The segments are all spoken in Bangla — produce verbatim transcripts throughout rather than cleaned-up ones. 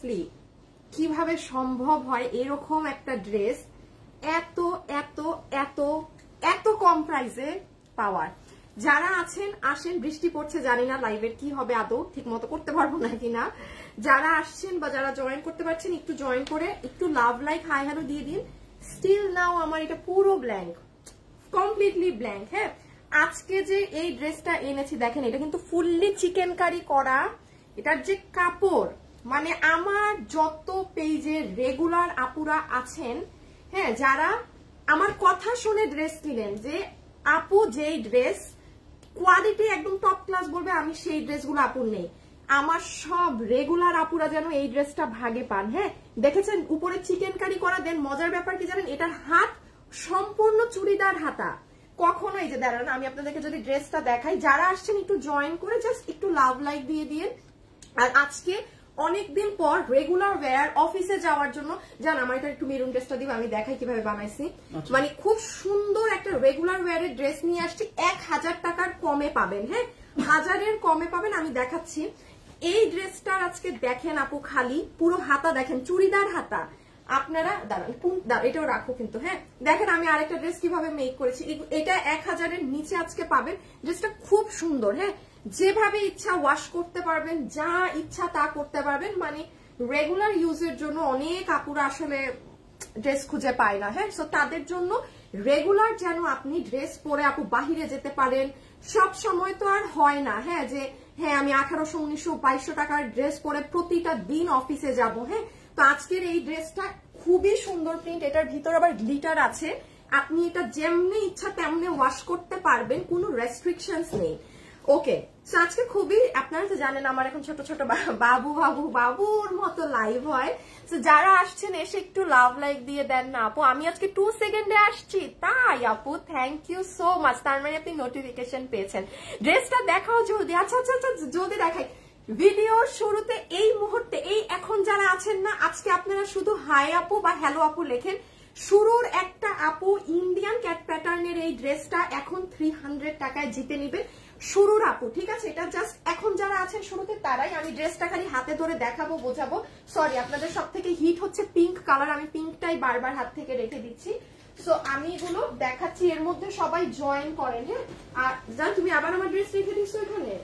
সিরিয়াসলি কিভাবে সম্ভব হয় এরকম একটা ড্রেস এত এত এত এত কম প্রাইসে পাওয়ার? যারা আছেন আসেন, বৃষ্টি পড়ছে জানি না লাইভের কি হবে আদৌ ঠিক মতো করতে পারবো না কিনা। যারা আসছেন বা যারা জয়েন করতে পারছেন একটু জয়েন করে একটু লাভ লাইক হাই হ্যালো দিয়ে দিন। স্টিল নাও আমার এটা পুরো ব্ল্যাঙ্ক, কমপ্লিটলি ব্ল্যাঙ্ক। হ্যাঁ, আজকে যে এই ড্রেসটা এনেছি দেখেন, এটা কিন্তু ফুললি চিকেন কারি করা। এটার যে কাপড়, মানে আমার যত পেজে রেগুলার আপুরা আছেন, হ্যাঁ, যারা আমার কথা শুনে ড্রেস কিনেন যে আপু যেই ড্রেস কোয়ালিটি একদম টপ ক্লাস বলবে, আমি সেই ড্রেসগুলো আপুর নেই। আমার সব রেগুলার আপুরা যেন এই ড্রেসটা ভাগে পান। হ্যাঁ, দেখেছেন উপরে চিকেন কারি করা। দেন মজার ব্যাপার কি জানেন, এটার হাত সম্পূর্ণ চুড়িদার হাতা। কখনো এই যে দাঁড়ান আমি আপনাদেরকে যদি ড্রেসটা দেখাই, যারা আসছেন একটু জয়েন করে জাস্ট একটু লাভ লাইক দিয়ে দিয়ে। আর আজকে অনেকদিন পর রেগুলার ওয়্যার অফিসে যাওয়ার জন্য, জান আমার এটা একটু মেরুন ড্রেসটা দিব, আমি দেখাই কিভাবে বানাইছি। মানে খুব সুন্দর একটা রেগুলার ওয়্যারের ড্রেস নিয়ে আসছি, এক হাজার টাকার কমে পাবেন। হ্যাঁ, হাজারের কমে পাবেন, আমি দেখাচ্ছি। এই ড্রেসটার আজকে দেখেন আপু, খালি পুরো হাতা দেখেন, চুড়িদার হাতা। আপনারা দাঁড়ান, এটাও রাখো কিন্তু। হ্যাঁ, দেখেন আমি আরেকটা ড্রেস কিভাবে মেক করেছি, এটা এক হাজারের নিচে আজকে পাবেন। ড্রেসটা খুব সুন্দর। হ্যাঁ, যেভাবে ইচ্ছা ওয়াশ করতে পারবেন, যা ইচ্ছা তা করতে পারবেন। মানে রেগুলার ইউজের জন্য অনেক আপুরা আসলে ড্রেস খুঁজে পায় না। হ্যাঁ, সো তাদের জন্য রেগুলার যেন আপনি ড্রেস পরে আপু বাহিরে যেতে পারেন। সব সময় তো আর হয় না, হ্যাঁ, যে হ্যাঁ আমি আঠারোশো উনিশশো বাইশশো টাকার ড্রেস পরে প্রতিটা দিন অফিসে যাব। হ্যাঁ, তো আজকের এই ড্রেসটা খুবই সুন্দর প্রিন্ট, এটার ভিতর আবার গ্লিটার আছে। আপনি এটা যেমনি ইচ্ছা তেমনি ওয়াশ করতে পারবেন, কোনো রেস্ট্রিকশনস নেই। ওকে, সো আজকে খুবই, আপনারা তো জানেন আমার এখন ছোট ছোট বাবু বাবু বাবুর মতো লাইভ হয়। সো যারা আসছেন এসে একটু লাভ লাইক দিয়ে দেন না আপু। আমি আজকে টু সেকেন্ডে আসছি, তাই আপু থ্যাংক ইউ সো মাচ। তার মানে আপনি নোটিফিকেশন পেয়েছেন। ড্রেসটা দেখাও জলদি। আচ্ছা আচ্ছা আচ্ছা জলদি দেখাই। ভিডিওর শুরুতে এই মুহূর্তে এই এখন যারা আছেন না, আজকে আপনারা শুধু হাই আপু বা হ্যালো আপু লেখেন। শুরুর একটা আপু ইন্ডিয়ান ক্যাট প্যাটার্নের এই ড্রেসটা এখন থ্রি হান্ড্রেড টাকায় জিতে নিবেন। শুরুর আপু, ঠিক আছে? এটা জাস্ট এখন যারা আছেন শুরুতে তারাই। আমি ড্রেসটা খালি হাতে ধরে দেখাবো, বোঝাবো। সরি, আপনাদের সব থেকে হিট হচ্ছে পিঙ্ক কালার, আমি পিঙ্কটাই বারবার হাত থেকে রেখে দিচ্ছি। সো আমি এগুলো দেখাচ্ছি, এর মধ্যে সবাই জয়েন করেন। হ্যাঁ, আর জান তুমি আবার আমার ড্রেস রেখে দিচ্ছ এখানে,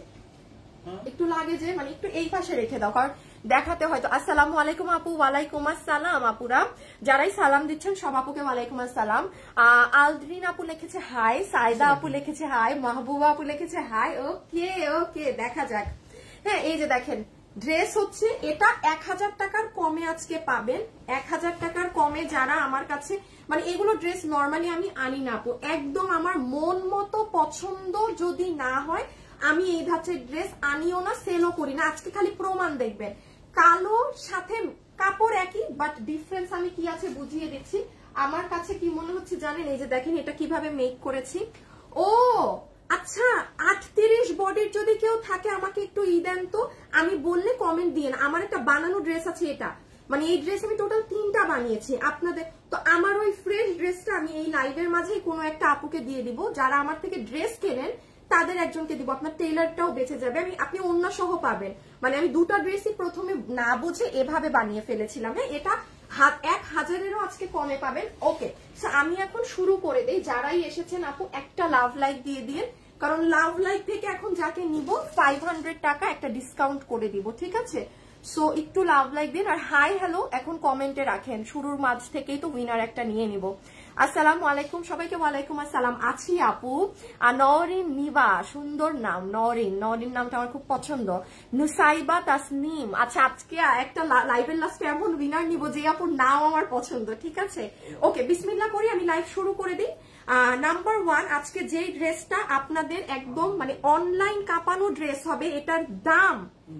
একটু লাগে যে মানে একটু এই পাশে রেখে দাও, কারণ দেখাতে হয়তো। আসসালামু আলাইকুম আপু। ওয়ালাইকুম আসসালাম আপুরা, যারাই সালাম দিচ্ছেন সব আপুকে ওয়ালাইকুম আসসালাম। আলদ্রিন আপু লিখেছে হাই, সাইদা আপু লিখেছে হাই, মাহবুবা আপু লিখেছে হাই। ওকে ওকে, দেখা যাক। হ্যাঁ, এই যে দেখেন ড্রেস হচ্ছে এটা এক হাজার টাকার কমে আজকে পাবেন। এক হাজার টাকার কমে যারা আমার কাছে, মানে এগুলো ড্রেস নর্মালি আমি আনি না আপু, একদম আমার মন মতো পছন্দ যদি না হয় আমি এই ধাঁচের ড্রেস আনিও না, সেলও করি না। আজকে খালি প্রমাণ দেখবেন, কালোর সাথে কাপড় একই, বাট ডিফারেন্স আমি কি আছে বুঝিয়ে দিচ্ছি। আমার কাছে কি মনে হচ্ছে জানেন, এই যে দেখেন এটা কিভাবে মেক করেছি। ও আচ্ছা, আটত্রিশ বডির যদি কেউ থাকে আমাকে একটু ই দেন তো, আমি বললে কমেন্ট দিয়ে না। আমার একটা বানানো ড্রেস আছে, এটা মানে এই ড্রেস আমি টোটাল তিনটা বানিয়েছি আপনাদের। তো আমার ওই ফ্রেশ ড্রেসটা আমি এই লাইভের মাঝে কোনো একটা আপুকে দিয়ে দিব, যারা আমার থেকে ড্রেস কেনেন তাদের একজনকে দিব। আপনার টেইলারটাও বেঁচে যাবে, আমি আপনি অন্য সহ পাবেন। মানে আমি দুটা ড্রেসই প্রথমে না বুঝে এভাবে বানিয়ে ফেলেছিলাম। হ্যাঁ, এটা হাত এক হাজারেরও আজকে কমে পাবেন। ওকে, আমি এখন শুরু করে দেই। যারাই এসেছেন আপু একটা লাভ লাইক দিয়ে দিয়ে, কারণ লাভ লাইক থেকে এখন যাকে নিব ফাইভ হান্ড্রেড টাকা একটা ডিসকাউন্ট করে দিব, ঠিক আছে? সো একটু লাভ লাইক দিন আর হাই হ্যালো এখন কমেন্টে রাখেন। শুরুর মাঝ থেকেই তো উইনার একটা নিয়ে নিব। আসসালামু আলাইকুম সবাইকে। ওয়ালাইকুম আসসালাম। আছি আপু। আর নরিন নিবা, সুন্দর নাম নরিন। নরিন নামটা আমার খুব পছন্দ। নুসাইবা তাসনিম। আচ্ছা, আজকে একটা লাইভের লাস্টে এমন উইনার নিব যে আপুর নাম আমার পছন্দ, ঠিক আছে? ওকে, বিসমিল্লাহ করি, আমি লাইভ শুরু করে দিই। নাম্বার ওয়ান, আজকে যেই ড্রেসটা আপনাদের একদম মানে অনলাইন কাঁপানো ড্রেস হবে, এটার দাম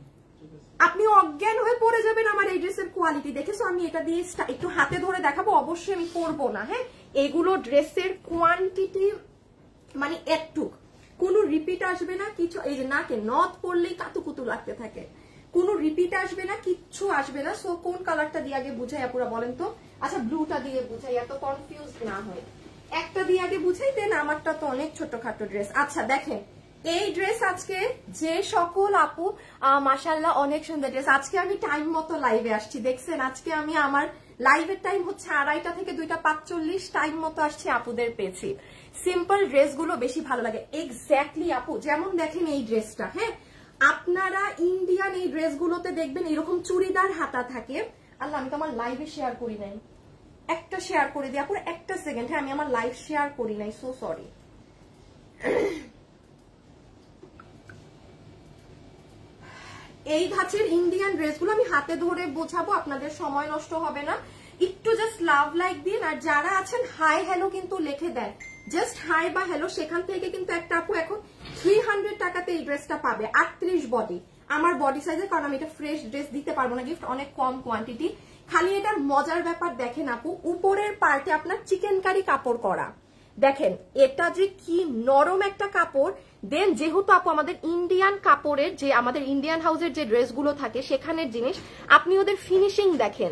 আপনি অজ্ঞান হয়ে পড়ে যাবেন আমার এই ড্রেসের কোয়ালিটি দেখে। সো আমি এটা দিয়ে একটু হাতে ধরে দেখাবো, অবশ্যই আমি পরবো না। হ্যাঁ, এগুলো ড্রেসের কোয়ান্টিটি মানে একটু, কোনো রিপিট আসবে না কিছু। এই যে নাকে নথ পরলেই কাতুকুতু লাগতে থাকে, কোনো রিপিট আসবে না, কিচ্ছু আসবে না। সো কোন কালারটা দিয়ে আগে বুঝাই আপুরা বলেন তো? আচ্ছা, ব্লুটা দিয়ে বুঝাই, এত কনফিউজ না হয়। একটা দিয়ে আগে বুঝাই দেন, আমারটা তো অনেক ছোটখাটো ড্রেস। আচ্ছা দেখেন, এই ড্রেস আজকে যে সকল আপু মাশাআল্লাহ অনেক সুন্দর ড্রেস। আজকে আমি টাইম মতো লাইভে আসছি, দেখছেন আজকে আমি আমার লাইভের টাইম হচ্ছে আড়াইটা থেকে দুইটা পাঁচচল্লিশ, টাইম মতো আসছে আপুদের পেয়েছি। সিম্পল ড্রেসগুলো বেশি ভালো লাগে। এক্স্যাক্টলি আপু, যেমন দেখেন এই ড্রেসটা, হ্যাঁ আপনারা ইন্ডিয়ান এই ড্রেসগুলোতে দেখবেন এরকম চুড়িদার হাতা থাকে। আল্লাহ, আমি তো আমার লাইভে শেয়ার করি নাই, একটা শেয়ার করে দিই আপুর, একটা সেকেন্ড। হ্যাঁ আমি আমার লাইভ শেয়ার করি নাই, সো সরি। এই ধাঁচের ইন্ডিয়ান ড্রেসগুলো আমি হাতে ধরে বোঝাবো, আপনাদের সময় নষ্ট হবে না। একটু জাস্ট লাভ লাইক দিন, আর যারা আছেন হাই হ্যালো কিন্তু লিখে দেন, জাস্ট হাই বা হ্যালো, সেখান থেকে কিন্তু একটা আপু এখন থ্রি হান্ড্রেড টাকাতে এই ড্রেসটা পাবে। আটত্রিশ বডি, আমার বডি সাইজে, কারণ আমি এটা ফ্রেশ ড্রেস দিতে পারবো না গিফট, অনেক কম কোয়ান্টিটি। খালি এটার মজার ব্যাপার দেখেন আপু, উপরের পার্টে আপনার চিকেন কারি কাপড় করা, দেখেন এটা যে কি নরম একটা কাপড়। দেন যেহেতু আপু আমাদের ইন্ডিয়ান কাপড়ের যে আমাদের ইন্ডিয়ান হাউসের যে ড্রেসগুলো থাকে সেখানের জিনিস, আপনি ওদের ফিনিশিং দেখেন,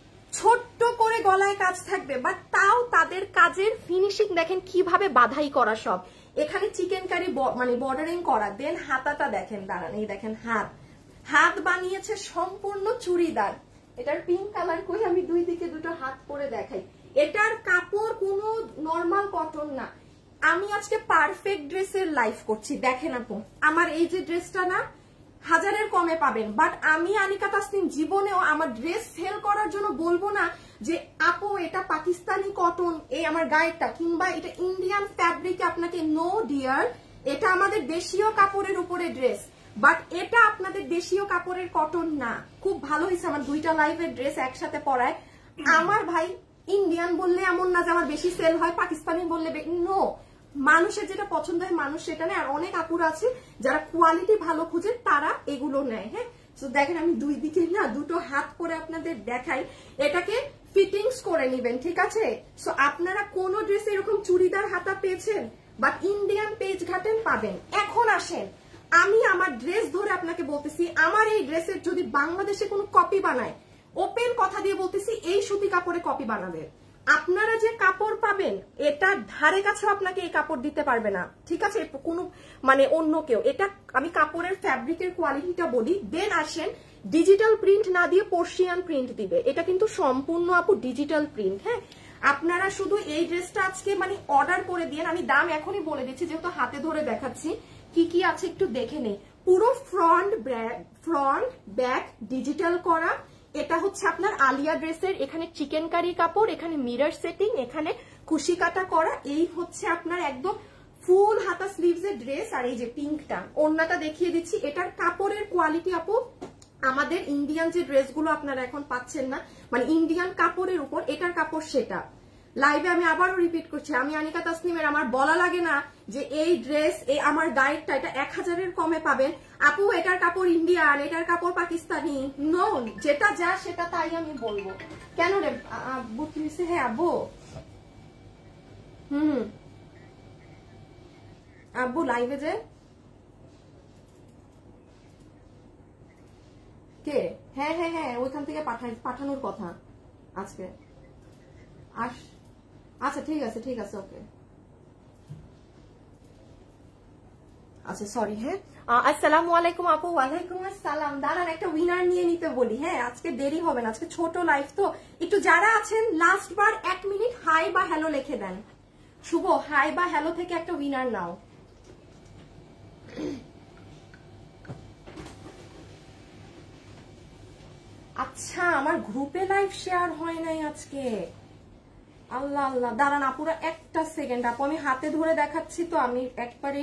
ছোট্ট করে গলায় কাজ থাকবে, বাট তাও তাদের কাজের ফিনিশিং দেখেন কিভাবে বাধাই করা, সব এখানে চিকেন কারি মানে বর্ডারিং করা। দেন হাতাটা দেখেন, দাঁড়ান এই দেখেন হাত, হাত বানিয়েছে সম্পূর্ণ চুড়িদার। এটার পিঙ্ক কালার কই, আমি দুই দিকে দুটো হাত পরে দেখাই। এটার কাপড় কোনো নর্মাল কটন না। আমি আজকে পারফেক্ট ড্রেসের লাইভ করছি, দেখেন আপু আমার এই যে ড্রেসটা না হাজারের কমে পাবেন, বাট আমি আনিকা তাসনিম জীবনেও আমার ড্রেস সেল করার জন্য বলবো না যে আপু এটা পাকিস্তানি কটন এই আমার গায়েরটা, কিংবা এটা ইন্ডিয়ান ফ্যাব্রিকে আপনাকে, নো ডিয়ার, এটা আমাদের দেশীয় কাপড়ের উপরে ড্রেস, বাট এটা আপনাদের দেশীয় কাপড়ের কটন না। খুব ভালো হয়েছে আমার দুইটা লাইভের ড্রেস একসাথে পরায়। আমার ভাই ইন্ডিয়ান বললে এমন না যে আমার বেশি সেল হয়, পাকিস্তানি বললে নো, মানুষের যেটা পছন্দ হয় মানুষ সেটা নেয়। আর অনেক আপুরা আছে যারা কোয়ালিটি ভালো খুঁজে তারা এগুলো নেয়। হ্যাঁ, তো দেখেন আমি দুই দিকে না দুটো হাত করে আপনাদের দেখাই, এটাকে ফিটিংস করে নিবেন, ঠিক আছে? সো আপনারা কোন ড্রেসে এরকম চুড়িদার হাতা পেয়েছেন বাট ইন্ডিয়ান পেজ ঘাটেন, পাবেন। এখন আসেন, আমি আমার ড্রেস ধরে আপনাকে বলতেছি, আমার এই ড্রেসের যদি বাংলাদেশে কোনো কপি বানায়, ওপেন কথা দিয়ে বলতেছি এই সুতি কাপড়ে কপি বানাবে। আপনারা যে কাপড় পাবেন এটা ধারে কাছে আপনাকে এই কাপড় দিতে পারবে না, ঠিক আছে? কোনো মানে অন্য কেউ, এটা আমি কাপড়ের ফ্যাব্রিকের কোয়ালিটিটা বলি। দেন আসেন, ডিজিটাল প্রিন্ট না দিয়ে পার্সিয়ান প্রিন্ট দিবে, এটা কিন্তু সম্পূর্ণ আপু ডিজিটাল প্রিন্ট। হ্যাঁ, আপনারা শুধু এই ড্রেসটা আজকে মানে অর্ডার করে দিন, আমি দাম এখনই বলে দিচ্ছি যেহেতু হাতে ধরে দেখাচ্ছি। কি কি আছে একটু দেখে নেই। পুরো ফ্রন্ট ফ্রন্ট ব্যাক ডিজিটাল করা, এটা হচ্ছে আপনার আলিয়া ড্রেসের, এখানে চিকেন কারি কাপড়, এখানে মিরর সেটিং, এখানে কুশি কাটা করা, এই হচ্ছে আপনার একদম ফুল হাতা স্লিভস এর ড্রেস। আর এই যে পিঙ্কটা, ওড়নাটা দেখিয়ে দিচ্ছি। এটার কাপড়ের কোয়ালিটি আপু আমাদের ইন্ডিয়ান যে ড্রেসগুলো আপনারা এখন পাচ্ছেন না, মানে ইন্ডিয়ান কাপড়ের উপর, এটার কাপড় সেটা। লাইভে আমি আবারও রিপিট করছি, আমি আনিকা তাসনিমের, আমার বলা লাগে না যে এই ড্রেস এই আমার গাইডটা এটা এক হাজারের কমে পাবেন আপু, এটার কাপড় ইন্ডিয়ান, এটার কাপড় পাকিস্তানি, নো, যেটা যা সেটা তাই আমি বলবো। কেন রে আব্বু কি হয়েছে? হ্যাঁ আব্বু, হুম আব্বু লাইভে যে কে, হ্যাঁ হ্যাঁ হ্যাঁ ওইখান থেকে পাঠাই পাঠানোর কথা আজকে। আস আচ্ছা ঠিক আছে ঠিক আছে ওকে, আচ্ছা সরি। হ্যাঁ আসসালামু আলাইকুম আপু। ওয়ালাইকুম আসসালাম। দাঁড়ান একটা উইনার নিয়ে নিতে বলি। হ্যাঁ আজকে দেরি হবে না, আজকে ছোট লাইভ তো, একটু যারা আছেন লাস্ট বার এক মিনিট হাই বা হ্যালো লিখে দেন। শুভ, হাই বা হ্যালো থেকে একটা উইনার নাও। আচ্ছা আমার গ্রুপে লাইভ শেয়ার হয় নাই আজকে, আল্লাহ আল্লাহ। দাঁড়ান আপুরা একটা সেকেন্ড, আপু আমি হাতে ধরে দেখাচ্ছি তো, আমি একবারে,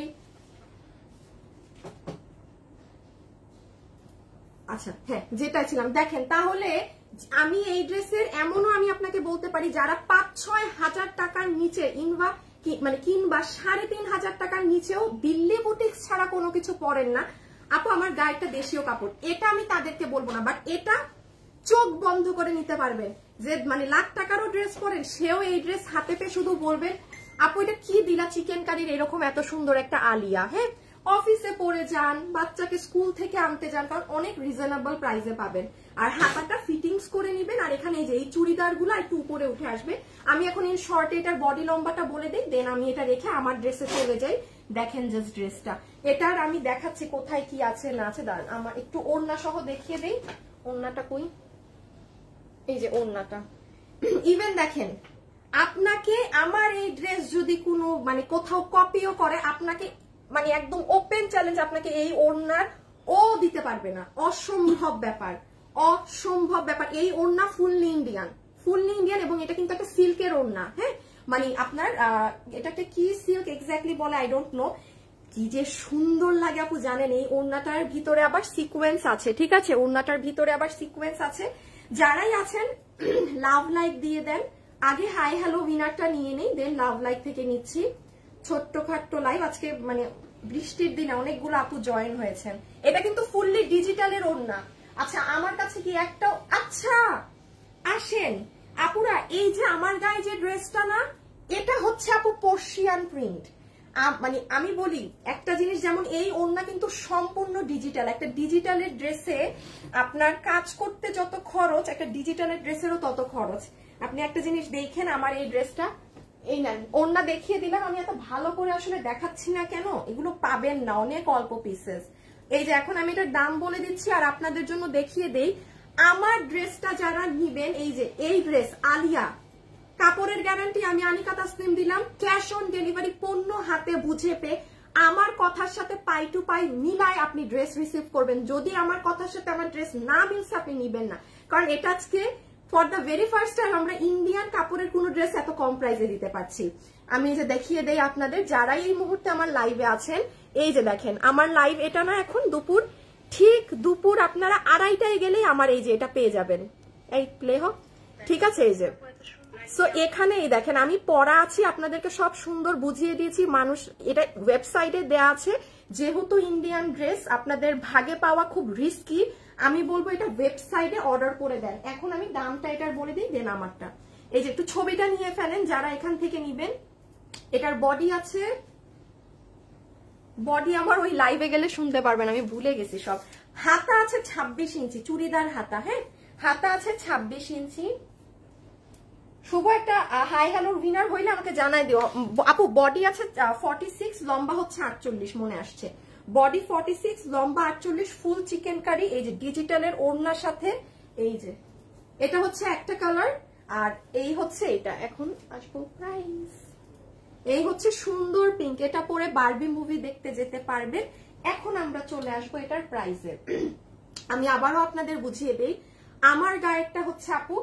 আচ্ছা হ্যাঁ যেটা ছিলাম দেখেন। তাহলে আমি এই ড্রেসের এমনও আমি আপনাকে বলতে পারি যারা পাঁচ ছয় হাজার টাকার নিচে ইনভা মানে কিংবা সাড়ে তিন হাজার টাকার নিচেও দিল্লি বুটিক্স ছাড়া কোনো কিছু পরেন না আপু, আমার গায়েটা দেশীয় কাপড়, এটা আমি তাদেরকে বলবো না, বাট এটা চোখ বন্ধ করে নিতে পারবেন। যে মানে লাখ টাকারও ড্রেস পরেন সেও এই ড্রেস হাতে পেয়ে শুধু বলবেন আপু এটা কি দিলা চিকেন কারির এরকম এত সুন্দর একটা আলিয়া। হ্যাঁ, অফিসে পরে যান, বাচ্চাকে স্কুল থেকে আনতে যান, কারণ অনেক রিজনেবল প্রাইসে পাবেন। আর হাতাটা ফিটিংস করে নেবেন। আর এখানে এই যে এই চুড়িদারগুলো একটু উপরে উঠে আসবে। আমি এখন এই শর্টে এটার বডি লম্বাটা বলে দিই, দেন আমি এটা রেখে আমার ড্রেসে চলে যাই। দেখেন জাস্ট ড্রেসটা, এটার আমি দেখাচ্ছি কোথায় কি আছে না আছে। দাঁড়ান আমার একটু ওড়না সহ দেখিয়ে দেই। ওড়নাটা কই, এই যে ওড়নাটা। ইভেন দেখেন, আপনাকে আমার এই ড্রেস যদি কোনো মানে কোথাও কপিও করে, আপনাকে মানে একদম ওপেন চ্যালেঞ্জ, আপনাকে এই ওড়নার ও দিতে পারবে না। অসম্ভব ব্যাপার, অসম্ভব ব্যাপার। এই ওড়না ফুললি ইন্ডিয়ান, ফুললি ইন্ডিয়ান এবং এটা কিন্তু একটা সিল্কের ওড়না। হ্যাঁ, মানে আপনার এটাকে কি সিল্ক এক্স্যাক্টলি বলে আই ডোন্ট নো। কি যে সুন্দর লাগে আপু জানেন। এই ওড়নাটার ভিতরে আবার সিকোয়েন্স আছে, ঠিক আছে, ওড়নাটার ভিতরে আবার সিকোয়েন্স আছে। যারাই আছেন লাভ লাইক দিয়ে দেন। আগে হাই হ্যালো উইনারটা নিয়ে নেই, দেন লাভ লাইক থেকে নিচ্ছি। ছোট্ট খাট্ট লাইভ আজকে, মানে বৃষ্টির দিনে অনেকগুলো আপু জয়েন হয়েছেন। এটা কিন্তু ফুললি ডিজিটালের ওড়না। আচ্ছা আমার কাছে কি একটা, আচ্ছা আসেন আপুরা, এই যে আমার গায়ে যে ড্রেসটা না, এটা হচ্ছে আপু পার্সিয়ান প্রিন্ট। মানে আমি বলি একটা জিনিস, যেমন এই ওড়না কিন্তু সম্পূর্ণ ডিজিটাল। একটা ডিজিটালের ড্রেসে আপনার কাজ করতে যত খরচ, একটা ডিজিটালের ড্রেসেরও তত খরচ। আপনি একটা জিনিস দেখেন, আমার এই ড্রেসটা, এই না ওড়না দেখিয়ে দিলাম। আমি এত ভালো করে আসলে দেখাচ্ছি না কেন, এগুলো পাবেন না, অনেক অল্প পিসেস। এই যে এখন আমি এটার দাম বলে দিচ্ছি আর আপনাদের জন্য দেখিয়ে দেই। আমার ড্রেসটা যারা নিবেন, এই যে এই ড্রেস আলিয়া, কাপড়ের গ্যারান্টি আমি আনিকা তাসনিম দিলাম। ক্যাশ অন ডেলিভারি, পণ্য হাতে বুঝে পেয়ে আমার কথার সাথে পাই টু পাই মিলায় আপনি ড্রেস রিসিভ করবেন। যদি আমার কথার সাথে আমার ড্রেস না মিলছে, আপনি নিবেন না। কারণ এটা আজকে for the very first time আমরা ইন্ডিয়ান কাপড়ের কোনো ড্রেস এত কম প্রাইসে দিতে পারছি। আমি এই যে দেখিয়ে দেই আপনাদের, যারাই এই মুহূর্তে আমার লাইভে আছেন। এই যে দেখেন আমার লাইভ, এটা না এখন দুপুর, ঠিক দুপুর আপনারা আড়াইটায় গেলেই আমার এই যে এটা পেয়ে যাবেন। এই প্লে হোক, ঠিক আছে। এই যে সো এখানে এই দেখেন আমি পরা আছি, আপনাদেরকে সব সুন্দর বুঝিয়ে দিয়েছি। মানুষ এটা ওয়েবসাইটে দেয়া আছে, যেহেতু ইন্ডিয়ান ড্রেস আপনাদের ভাগে পাওয়া খুব রিস্কি, আমি বলবো এটা ওয়েবসাইটে অর্ডার করে দেন। এখন আমি দামটা এটার বলে দিই, দেন আমারটা। এই যে একটু ছবিটা নিয়ে ফেলেন যারা এখান থেকে নিবেন। এটার বডি আছে, বডি আমার ওই লাইভে গেলে শুনতে পারবেন, আমি ভুলে গেছি সব। হাতা আছে ছাব্বিশ ইঞ্চি, চুড়িদার হাতা। হ্যাঁ, হাতা আছে ছাব্বিশ ইঞ্চি। শুভ একটা হাই হ্যালো উইনার হইলে আমাকে জানাই দিও আপু। বডি আছে ফর্টি সিক্স, লম্বা হচ্ছে আটচল্লিশ, মনে আসছে। বডি ফর্টি সিক্স, লম্বা আটচল্লিশ, ফুল চিকেন কারি। এই যে ডিজিটালের ওড়নার সাথে, এই যে এটা হচ্ছে একটা কালার, আর এই হচ্ছে এটা। এখন আসবো প্রাইস, এই হচ্ছে সুন্দর পিঙ্ক, এটা পরে বারবি মুভি দেখতে যেতে পারবেন। এখন আমরা চলে আসবো এটার প্রাইসে। আমি আবারও আপনাদের বুঝিয়ে দেই, আমার গায়েরটা হচ্ছে আপু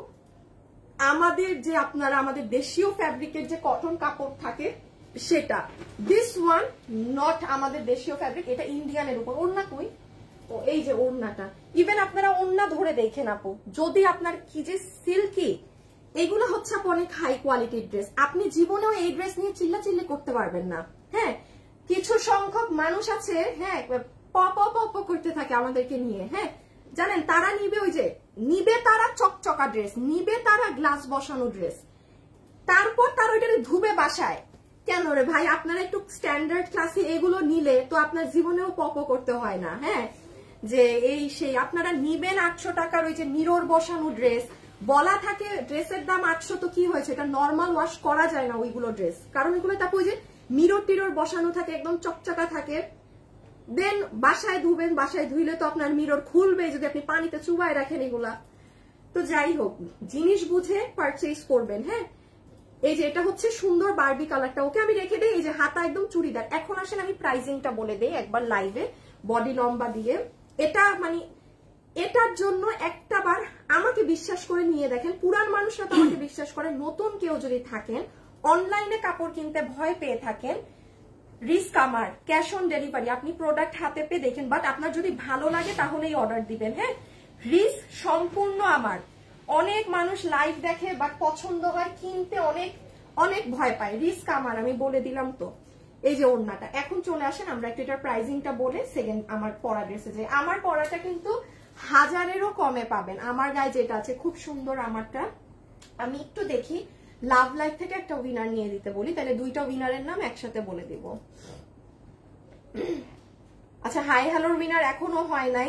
আমাদের যে আপনারা আমাদের দেশীয় ফ্যাব্রিকের যে কটন কাপড় থাকে সেটা। দিস ওয়ান নট আমাদের দেশীয় ফ্যাব্রিক, এটা ইন্ডিয়ানের উপর। ওড়না কই, ও এই যে ওড়নাটা। ইভেন আপনারা ওড়না ধরে দেখেন আপু, যদি আপনার কি যে সিল্কি, এগুলো হচ্ছে আপু অনেক হাই কোয়ালিটির ড্রেস। আপনি জীবনেও এই ড্রেস নিয়ে চিল্লা চিল্লি করতে পারবেন না। হ্যাঁ, কিছু সংখ্যক মানুষ আছে, হ্যাঁ, পপ পপ করতে থাকে আমাদেরকে নিয়ে। হ্যাঁ জানেন, তারা নিবে ওই যে নিবে তারা চকচকা ড্রেস, নিবে তারা গ্লাস বসানো ড্রেস, তারপর তার ওইটারে ধুবে বাসায়। কেন রে ভাই, আপনারা একটু স্ট্যান্ডার্ড ক্লাসে এগুলো নিলে তো আপনার জীবনেও পপ করতে হয় না। হ্যাঁ, যে এই সেই আপনারা নিবেন আটশো টাকার ওই যে মিরর বসানো ড্রেস, বলা থাকে ড্রেসের দাম আটশো, তো কি হয়েছে, এটা নর্মাল ওয়াশ করা যায় না ওইগুলো ড্রেস, কারণ এগুলো তারপর ওই যে মিরর টিরর বসানো থাকে, একদম চকচকা থাকে। দেন বাসায় ধুবেন, বাসায় ধুইলে তো আপনার মিরর খুলবে যদি আপনি পানিতে চুবায় রাখেন এগুলা। তো যাই হোক, জিনিস বুঝে পারচেজ করবেন। হ্যাঁ, এই যে এটা হচ্ছে সুন্দর বারবি কালারটা, ওকে আমি রেখে দিই। এই যে হাতা একদম চুড়িদার। এখন আসেন আমি প্রাইসিংটা বলে দেই একবার লাইভে, বডি লম্বা দিয়ে। এটা মানে এটার জন্য একটা বার আমাকে বিশ্বাস করে নিয়ে দেখেন। পুরান মানুষরা তো আমাকে বিশ্বাস করে, নতুন কেউ যদি থাকেন অনলাইনে কাপড় কিনতে ভয় পেয়ে থাকেন, রিস্ক আমার, ক্যাশ অন ডেলিভারি, আপনি প্রোডাক্ট হাতে পেয়ে দেখেন, বাট আপনার যদি ভালো লাগে তাহলেই অর্ডার দিবেন। হ্যাঁ, রিস্ক সম্পূর্ণ আমার। অনেক মানুষ লাইভ দেখে বাট পছন্দ হয়, কিনতে অনেক অনেক ভয় পায়, রিস্ক আমার, আমি বলে দিলাম তো। এই যে ওড়নাটা, এখন চলে আসেন আমরা একটু এটার প্রাইসিংটা বলে সেকেন্ড আমার পরা ড্রেসে যাই। আমার পরাটা কিন্তু হাজারেরও কমে পাবেন। আমার গায়ে যেটা আছে খুব সুন্দর আমারটা। আমি একটু দেখি লাভ লাইফ থেকে একটা উইনার নিয়ে দিতে বলি, তাহলে দুইটা উইনারের নাম একসাথে বলে দিব। আচ্ছা, হাই হ্যালোর উইনার এখনো হয় নাই,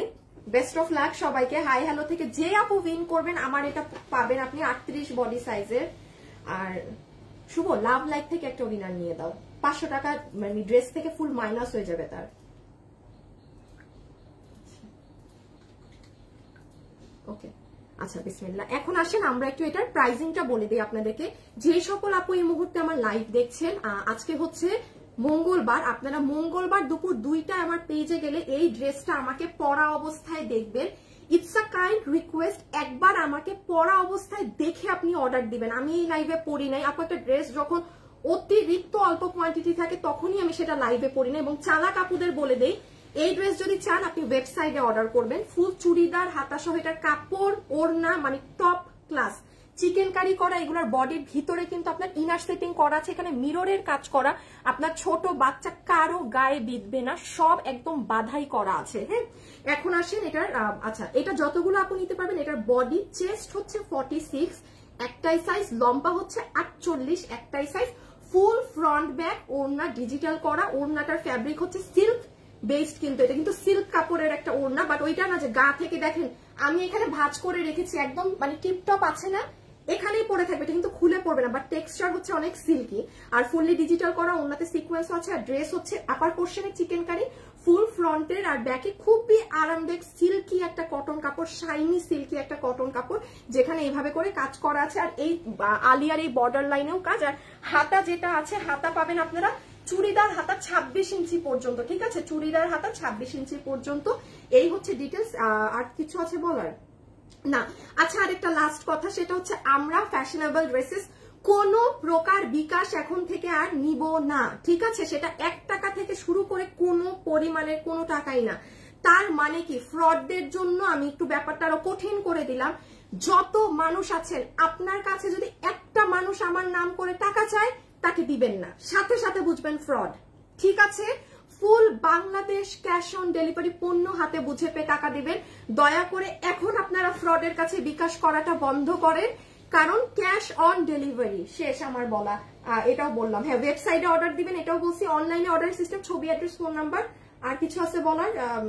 বেস্ট অফ লাক সবাইকে। হাই হ্যালো থেকে যে আপু উইন করবেন আমার এটা পাবেন আপনি আটত্রিশ বডি সাইজের। আর শুভ লাভ লাইক থেকে একটা উইনার নিয়ে দাও, পাঁচশো টাকা মানে ড্রেস থেকে ফুল মাইনাস হয়ে যাবে তার। ওকে আচ্ছা বিসমিল্লাহ। এখন আসেন আমরা একটু এটার প্রাইসিংটা বলে দিই আপনাদেরকে। যে সকল আপু এই মুহূর্তে আমার লাইভ দেখছেন, আজকে হচ্ছে মঙ্গলবার, আপনারা মঙ্গলবার দুপুর দুইটা আমার পেজে গেলে এই ড্রেসটা আমাকে পরা অবস্থায় দেখবেন। ইটস আ কাইন্ড রিকোয়েস্ট, একবার আমাকে পরা অবস্থায় দেখে আপনি অর্ডার দিবেন। আমি এই লাইভে পড়ি নাই আপু, একটা ড্রেস যখন অতিরিক্ত অল্প কোয়ান্টিটি থাকে তখনই আমি সেটা লাইভে পড়ি না। এবং চালাক আপুদের বলে দেই, এই ড্রেস যদি চান আপনি ওয়েবসাইটে অর্ডার করবেন। ফুল চুড়িদার হাতা সহ, এটার কাপড় ওড়না মানে টপ ক্লাস, চিকেন কারি করা, এগুলোর বডির ভিতরে কিন্তু আপনার ইনার সেটিং করা আছে, এখানে মিররের কাজ করা, আপনার ছোট বাচ্চা কারো গায়ে বিঁধবে না, সব একদম বাধাই করা আছে। হ্যাঁ এখন আসেন এটার আচ্ছা এটা যতগুলো আপনি নিতে পারবেন। এটার বডি চেস্ট হচ্ছে ফর্টি সিক্স, একটাই সাইজ, লম্বা হচ্ছে আটচল্লিশ, একটাই সাইজ, ফুল ফ্রন্ট ব্যাক, ওড়না ডিজিটাল করা, ওড়নাটার ফ্যাব্রিক হচ্ছে সিল্ক বেসড, কিন্তু এটা কিন্তু সিল্ক কাপড়ের একটা ওড়না, বাট ওইটা না যে গা থেকে দেখেন আমি এখানে ভাঁজ করে রেখেছি, একদম মানে টিপটপ আছে না, এখানেই পরে থাকবে, এটা কিন্তু খুলে পড়বে না, বাট টেক্সচার হচ্ছে অনেক সিল্কি। আর ফুললি ডিজিটাল করা, ওড়নাতে সিকোয়েন্স আছে, আর ড্রেস হচ্ছে আপার পোর্শনে চিকেন কারি, ফুল ফ্রন্টের আর ব্যাকে খুবই আরামদায়ক সিল্কি একটা কটন কাপড়, শাইনি সিল্কি একটা কটন কাপড়, যেখানে এইভাবে করে কাজ করা আছে। আর এই আলিয়ার এই বর্ডার লাইনেও কাজ। আর হাতা যেটা আছে, হাতা পাবেন আপনারা চুড়িদার হাতা ছাব্বিশ ইঞ্চি পর্যন্ত, ঠিক আছে, চুড়িদার হাতা ছাব্বিশ ইঞ্চি পর্যন্ত। এই হচ্ছে ডিটেলস। আর কিছু আছে বলার না? আচ্ছা আরেকটা লাস্ট কথা, সেটা হচ্ছে আমরা ফ্যাশনেবল ড্রেসেস কোন প্রকার বিকাশ এখন থেকে আর নিব না, ঠিক আছে, সেটা এক টাকা থেকে শুরু করে কোনো পরিমাণের কোনো টাকাই না। তার মানে কি, ফ্রডদের জন্য আমি একটু ব্যাপারটা আরো কঠিন করে দিলাম। যত মানুষ আছেন আপনার কাছে যদি একটা মানুষ আমার নাম করে টাকা চায়, তাকে দিবেন না, সাথে সাথে বুঝবেন ফ্রড, ঠিক আছে। Full Bangladesh cash on delivery, পণ্য হাতে বুঝে পেয়ে টাকা দিবেন। দয়া করে এখন আপনারা ফ্রডের কাছে বিকাশ করাটা বন্ধ করেন, কারণ ক্যাশ অন ডেলিভারি শেষ আমার বলা। এটাও বললাম, হ্যাঁ ওয়েবসাইটে অর্ডার দিবেন, এটাও বলছি, অনলাইনে অর্ডার সিস্টেম, ছবি, অ্যাড্রেস, ফোন নাম্বার। আর কিছু আছে বলার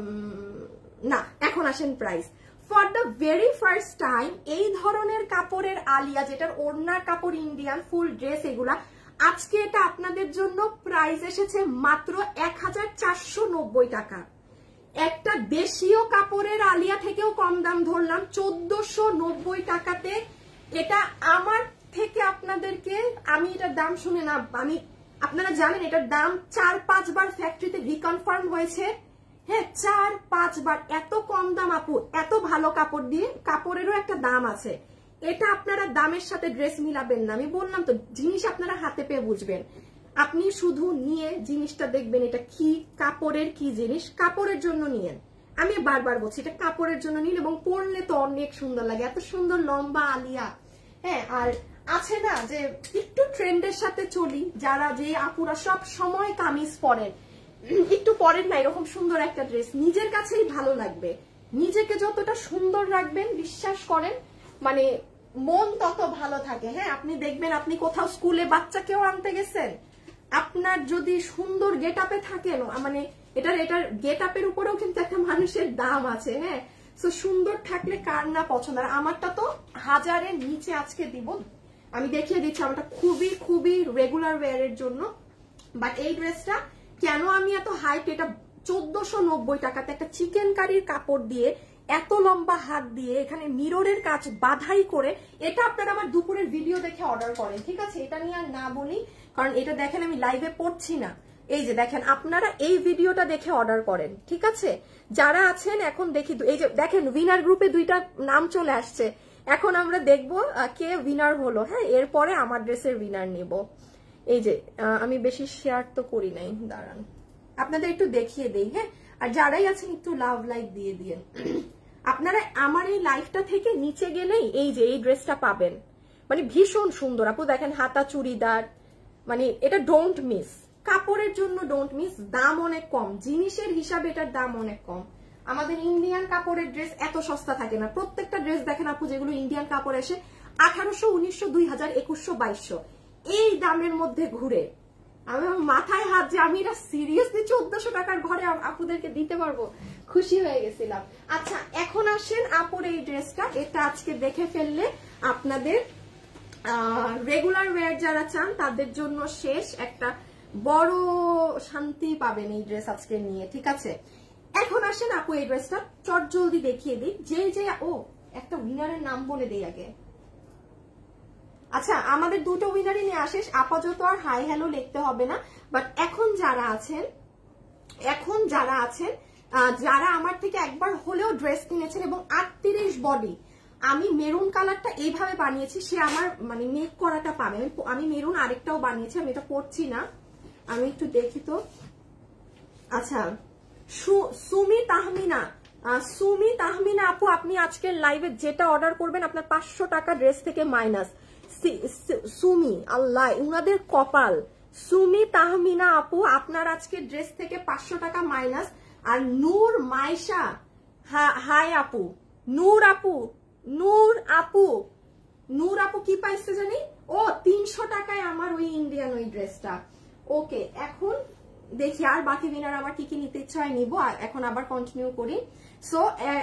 না? এখন আসেন price. For the very first time এই ধরনের কাপড়ের আলিয়া, যেটার ওড়নার কাপড় ইন্ডিয়ান, ফুল ড্রেস, এগুলা আজকে এটা আপনাদের জন্য প্রাইস এসেছে মাত্র এক হাজার চারশো নব্বই টাকা। একটা দেশীয় কাপড়ের আলিয়া থেকেও কম দাম ধরলাম, চোদ্দশো নব্বই টাকাতে। এটা আমার থেকে আপনাদেরকে, আমি এটার দাম শুনে না, আমি আপনারা জানেন এটার দাম চার পাঁচবার ফ্যাক্টরিতে রিকনফার্ম হয়েছে, হ্যাঁ চার পাঁচবার। এত কম দাম আপু, এত ভালো কাপড় দিয়ে, কাপড়েরও একটা দাম আছে। এটা আপনারা দামের সাথে ড্রেস মিলাবেন না, আমি বললাম তো, জিনিস আপনারা হাতে পেয়ে বুঝবেন। আপনি শুধু নিয়ে জিনিসটা দেখবেন এটা কি কাপড়ের, কি জিনিস, কাপড়ের জন্য নিয়েন। আমি বারবার বলছি এটা কাপড়ের জন্য নিন, এবং পরলে তো অনেক সুন্দর লাগে, এত সুন্দর লম্বা আলিয়া। হ্যাঁ আর আছে না যে একটু ট্রেন্ডের সাথে চলি, যারা যে আপুরা সব সময় কামিজ পরেন, একটু পরেন না এরকম সুন্দর একটা ড্রেস, নিজের কাছেই ভালো লাগবে। নিজেকে যতটা সুন্দর রাখবেন, বিশ্বাস করেন মানে মন তত ভালো থাকে। হ্যাঁ আপনি দেখবেন, আপনি কোথাও স্কুলে বাচ্চাকেও আনতে গেছেন, আপনার যদি সুন্দর গেট আপে থাকেন, মানে এটার এটার গেট আপের উপরেও কিন্তু একটা মানুষের দাম আছে। হ্যাঁ সো সুন্দর থাকলে কার না পছন্দ। আর আমারটা তো হাজারের নিচে আজকে দিব, আমি দেখিয়ে দিচ্ছি, আমারটা খুবই খুবই রেগুলার ওয়্যারের জন্য। বাট এই ড্রেসটা কেন আমি এত হাইপ, এটা চোদ্দশো নব্বই টাকাতে একটা চিকেন কারির কাপড় দিয়ে, এত লম্বা হাত দিয়ে, এখানে মিররের কাজ বাধাই করে। এটা আপনারা আমার দুপুরের ভিডিও দেখে অর্ডার করেন, ঠিক আছে, এটা নিয়ে আর না বলি, কারণ এটা দেখেন আমি লাইভে পড়ছি না। এই যে দেখেন, আপনারা এই ভিডিওটা দেখে অর্ডার করেন, ঠিক আছে। যারা আছেন এখন দেখি, এই যে দেখেন উইনার গ্রুপে দুইটা নাম চলে আসছে। এখন আমরা দেখবো কে উইনার হলো। হ্যাঁ এরপরে আমার ড্রেসের উইনার নিব। এই যে আমি বেশি শেয়ার তো করি নাই, দাঁড়ান আপনাদের একটু দেখিয়ে দেই। হ্যাঁ আর যারাই আছেন একটু লাভ লাইক দিয়ে দিয়েন। আপনারা আমার এই লাইফটা থেকে নিচে গেলেই এই যে এই ড্রেসটা পাবেন, মানে ভীষণ সুন্দর আপু। দেখেন হাতা চুড়িদার, মানে এটা ডোন্ট মিস, কাপড়ের জন্য ডোন্ট মিস। দাম অনেক কম, জিনিসের হিসাবে এটার দাম অনেক কম। আমাদের ইন্ডিয়ান কাপড়ের ড্রেস এত সস্তা থাকে না। প্রত্যেকটা ড্রেস দেখেন আপু, যেগুলো ইন্ডিয়ান কাপড় এসে আঠারোশো, উনিশশো, দুই হাজার, একুশশো, বাইশশো, এই দামের মধ্যে ঘুরে আমি মাথায় হাত যে আমি এটা সিরিয়াসলি চোদ্দশো টাকার ঘরে আপুদেরকে দিতে পারবো। খুশি হয়ে গেছিলাম। আচ্ছা এখন আসেন আপুর এই ড্রেসটা, এটা আজকে দেখে ফেললে আপনাদের রেগুলার ওয়্যার যারা চান তাদের জন্য শেষ একটা বড় শান্তি পাবেন এই ড্রেস আজকে নিয়ে, ঠিক আছে? এখন আসেন আপু এই ড্রেসটা চট জলদি দেখিয়ে দিই। যে যে ও একটা উইনারের নাম বলে দেই আগে। আচ্ছা আমাদের দুটো উইনারই নিয়ে আসিস, আপাতত আর হাই হ্যালো লিখতে হবে না। বাট এখন যারা আছেন এখন যারা আছেন যারা আমার থেকে একবার হলেও ড্রেস কিনেছেন এবং আটত্রিশ বডি, আমি মেরুন কালারটা এইভাবে বানিয়েছি, সে আমার মানে মেক করাটা পাবে। আমি মেরুন আরেকটাও বানিয়েছি, আমি এটা পরছি না, আমি একটু দেখি তো। আচ্ছা সুমি তাহমিনা, সুমি তাহমিনা আপু আপনি আজকের লাইভে যেটা অর্ডার করবেন আপনার পাঁচশো টাকা ড্রেস থেকে মাইনাস। সুমি আল্লাহ উনাদের কপাল। সুমি তাহমিনা আপু আপনার আজকে ড্রেস থেকে পাঁচশো টাকা মাইনাস। আর নূর মাইশা, হাই আপু, নূর আপু, নূর আপু, নূর আপু কি পাইছে জানি, ও তিনশো টাকায় আমার ওই ইন্ডিয়ান ওই ড্রেসটা। ওকে এখন দেখি আর বাকি উইনার আমার কি কি নিতে ইচ্ছা হয় নিব, এখন আবার কন্টিনিউ করি। সো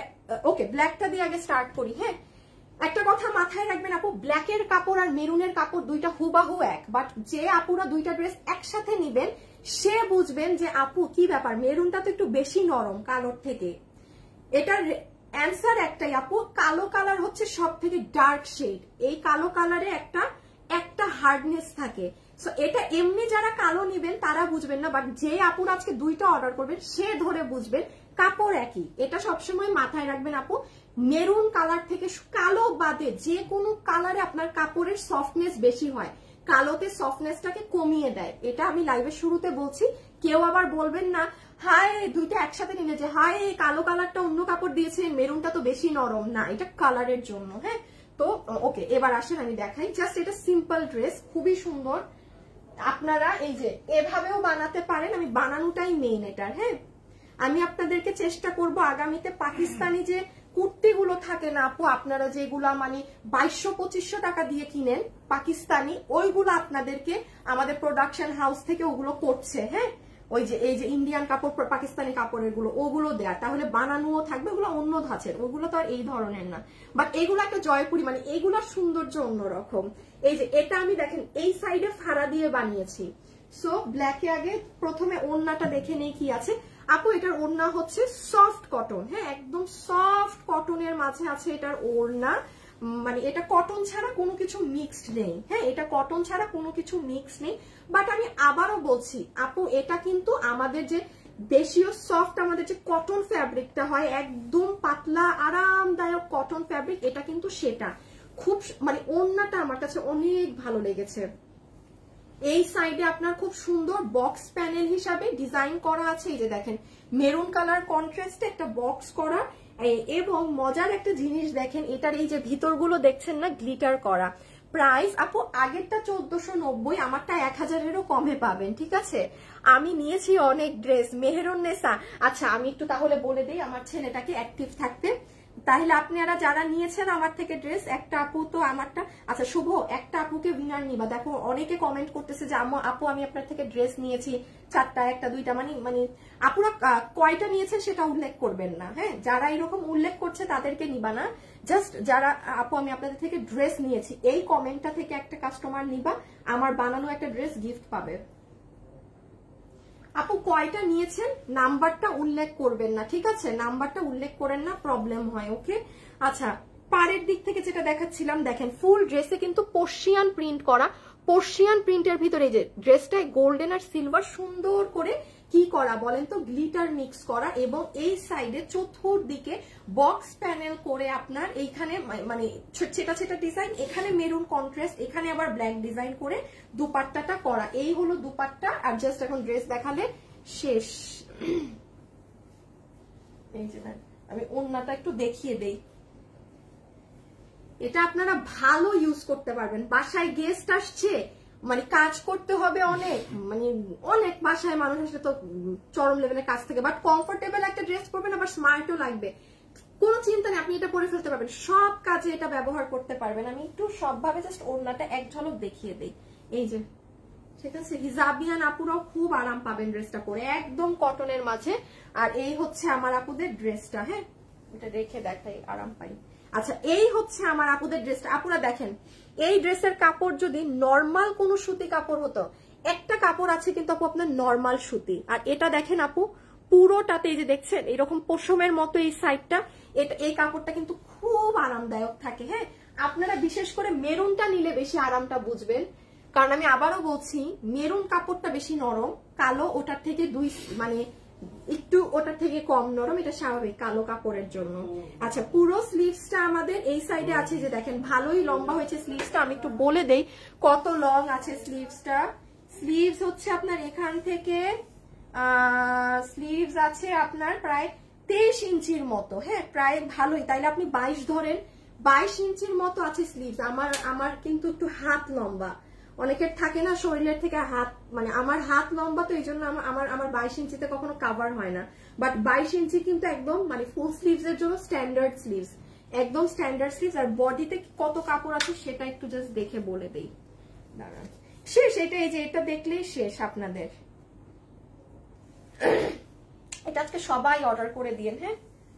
ওকে ব্ল্যাকটা দিয়ে আগে স্টার্ট করি। হ্যাঁ একটা কথা মাথায় রাখবেন আপু, ব্ল্যাকের কাপড় আর মেরুনের কাপড় দুইটা হুবাহু এক, বাট যে আপুরা দুইটা ড্রেস একসাথে নিবেন সে বুঝবেন যে আপু কি ব্যাপার, মেরুনটা তো একটু বেশি নরম কালোর থেকে। এটার অ্যান্সার একটাই আপু, কালো কালার হচ্ছে সব থেকে ডার্ক শেড। এই কালো কালারে একটা একটা হার্ডনেস থাকে। সো এটা এমনি যারা কালো নিবেন তারা বুঝবেন না, বাট যে আপুর আজকে দুইটা অর্ডার করবেন সে ধরে বুঝবেন কাপড় একই। এটা সবসময় মাথায় রাখবেন আপু, মেরুন কালার থেকে কালো বাদে যে কোনো কালারে আপনার কাপড়ের সফটনেস বেশি হয়, কালোতে সফটনেসটাকে কমিয়ে দেয়। এটা আমি লাইভের শুরুতে বলছি, কেউ আবার বলবেন না হাই দুইটা একসাথে নিলে যে হাই কালো কালারটা অন্য কাপড় দিয়েছে মেরুনটা তো বেশি নরম, না এটা কালারের জন্য। হ্যাঁ তো ওকে এবার আসেন আমি দেখাই। জাস্ট এটা সিম্পল ড্রেস, খুবই সুন্দর। আপনারা এই যে এভাবেও বানাতে পারেন, আমি বানানোটাই মেইন এটার। হ্যাঁ আমি আপনাদেরকে চেষ্টা করব আগামীতে পাকিস্তানি যে কুর্তিগুলো থাকে না আপু, আপনারা যেগুলা মানে বাইশশো পঁচিশশো টাকা দিয়ে কিনেন পাকিস্তানি, ওইগুলো আপনাদেরকে আমাদের প্রোডাকশন হাউস থেকে ওগুলো করছে। হ্যাঁ ওই যে এই যে ইন্ডিয়ান কাপড় পাকিস্তানি কাপড়ের গুলো ওগুলো দেয়া, তাহলে বানানোও থাকবে, ওগুলো অন্য ধাঁচের, ওগুলো তো আর এই ধরনের না। বাট এগুলো একটা জয়পুরি, মানে এগুলোর সৌন্দর্য অন্যরকম। এই যে এটা আমি দেখেন এই সাইডে ফাড়া দিয়ে বানিয়েছি। সো ব্ল্যাকে আগে প্রথমে ওড়নাটা দেখে নেই কি আছে আপু। এটার ওড়না হচ্ছে সফট কটন। হ্যাঁ একদম সফট কটনের মাঝে আছে এটার ওড়না, মানে এটা কটন ছাড়া কোনো কিছু মিক্সড নেই। হ্যাঁ এটা কটন ছাড়া কোনো কিছু মিক্স নেই। বাট আমি আবারও বলছি আপু, এটা কিন্তু আমাদের যে দেশীয় সফট আমাদের যে কটন ফ্যাব্রিকটা হয় একদম পাতলা আরামদায়ক কটন ফ্যাব্রিক, এটা কিন্তু সেটা খুব মানে ওড়নাটা আমার কাছে অনেক ভালো লেগেছে। এই সাইডে আপনার খুব সুন্দর বক্স প্যানেল হিসাবে ডিজাইন করা আছে। এই যে দেখেন মেরুন কালার কন্ট্রাস্টে একটা বক্স করা, এবং মজার একটা জিনিস দেখেন এটার এই যে ভিতরগুলো দেখছেন না গ্লিটার করা। প্রাইস আপু আগেরটা চোদ্দশো নব্বই, আমারটা এক হাজারেরও কমে পাবেন। ঠিক আছে আমি নিয়েছি অনেক ড্রেস মেহেরুন্নেসা। আচ্ছা আমি একটু তাহলে বলে দিই আমার ছেলেটাকে অ্যাক্টিভ থাকতে, তাহলে আপনারা যারা নিয়েছেন আমার থেকে ড্রেস, একটা আপু তো আমারটা, আচ্ছা শুভ একটা আপুকে উইনার নিবা। দেখো অনেকে কমেন্ট করতেছে যে আপু আমি আপনার থেকে ড্রেস নিয়েছি চারটা, একটা দুইটা, মানে মানে আপুরা কয়টা নিয়েছেন সেটা উল্লেখ করবেন না। হ্যাঁ যারা এরকম উল্লেখ করছে তাদেরকে নিবা না, জাস্ট যারা আপু আমি আপনাদের থেকে ড্রেস নিয়েছি এই কমেন্টটা থেকে একটা কাস্টমার নিবা, আমার বানানো একটা ড্রেস গিফট পাবে। আপু কয়টা নিয়েছেন নাম্বারটা উল্লেখ করবেন না, ঠিক আছে নাম্বারটা উল্লেখ করেন না, প্রবলেম হয়। ওকে আচ্ছা পাড়ের দিক থেকে যেটা দেখাচ্ছিলাম দেখেন ফুল ড্রেসে কিন্তু পার্সিয়ান প্রিন্ট করা, পার্সিয়ান প্রিন্টের ভিতরে এই যে ড্রেসটায় গোল্ডেন আর সিলভার সুন্দর করে কি করা বলেন তো গ্লিটার মিক্স করা, এবং এই সাইডে চতুর্দিকে বক্স প্যানেল করে আপনার এইখানে মানে ছেটা ছেটা ডিজাইন, এখানে মেরুন কন্ট্রাস্ট, এখানে আবার ব্ল্যাক ডিজাইন করে দুপাট্টাটা করা। এই হলো দুপাট্টা। আর জাস্ট এখন ড্রেস দেখালে শেষ। এই যে আমি ওড়নাটা একটু দেখিয়ে দেই, এটা আপনারা ভালো ইউজ করতে পারবেন। বাসায় গেস্ট আসছে, মানে কাজ করতে হবে অনেক, মানে অনেক বাসায় মানুষ আসলে তো চরম লেভেলের কাজ থেকে, বাট কমফোর্টেবল একটা ড্রেস পরবেন, আবার স্মার্টও লাগবে, কোনো চিন্তা নেই, আপনি এটা পরে ফেলতে পারবেন, সব কাজে এটা ব্যবহার করতে পারবেন। আমি একটু সবভাবে জাস্ট ওড়নাটা এক ঝলক দেখিয়ে দিই। এই যে ঠিক আছে, হিজাবিয়ান আপুরাও খুব আরাম পাবেন ড্রেসটা পরে, একদম কটনের মাঝে। আর এই হচ্ছে আমার আপুদের ড্রেসটা, হ্যাঁ এটা রেখে দেখাই আরাম পাই। আচ্ছা এই হচ্ছে আমার আপুদের ড্রেসটা। আপুরা দেখেন এই ড্রেসের কাপড় যদি নর্মাল কোনো সুতি কাপড় হতো, একটা কাপড় আছে কিন্তু আপু আপনার নর্মাল সুতি, আর এটা দেখেন আপু পুরোটাতে এই যে দেখছেন এরকম পশমের মতো এই সাইডটা, এটা এই কাপড়টা কিন্তু খুব আরামদায়ক থাকে। হ্যাঁ আপনারা বিশেষ করে মেরুনটা নিলে বেশি আরামটা বুঝবেন, কারণ আমি আবারও বলছি মেরুন কাপড়টা বেশি নরম, কালো ওটার থেকে দুই মানে একটু ওটার থেকে কম নরম, এটা স্বাভাবিক কালো কাপড়ের জন্য। আচ্ছা পুরো স্লিভসটা আমাদের এই সাইডে আছে, যে দেখেন ভালোই লম্বা হয়েছে স্লিভসটা। আমি একটু বলে দেই কত লং আছে স্লিভসটা। স্লিভস হচ্ছে আপনার এখান থেকে স্লিভস আছে আপনার প্রায় তেইশ ইঞ্চির মতো, হ্যাঁ প্রায় ভালোই, তাইলে আপনি বাইশ ধরেন, বাইশ ইঞ্চির মতো আছে স্লিভস। আমার আমার কিন্তু একটু হাত লম্বা, অনেকের থাকে না শরীরের থেকে হাত, মানে আমার হাত লম্বা, তো এই জন্য আমার আমার বাইশ ইঞ্চিতে কখনো কাভার হয় না, বাট বাইশ ইঞ্চি কিন্তু একদম মানে ফুল স্লিভস এর জন্য স্ট্যান্ডার্ড স্লিভস, একদম স্ট্যান্ডার্ড স্লিভস। আর বডিতে কত কাপড় আছে সেটা একটু জাস্ট দেখে বলে দেই, দাঁড়ান শেষ, এটা এই যে এটা দেখলেই শেষ আপনাদের। এটা আজকে সবাই অর্ডার করে দিয়েন, হ্যাঁ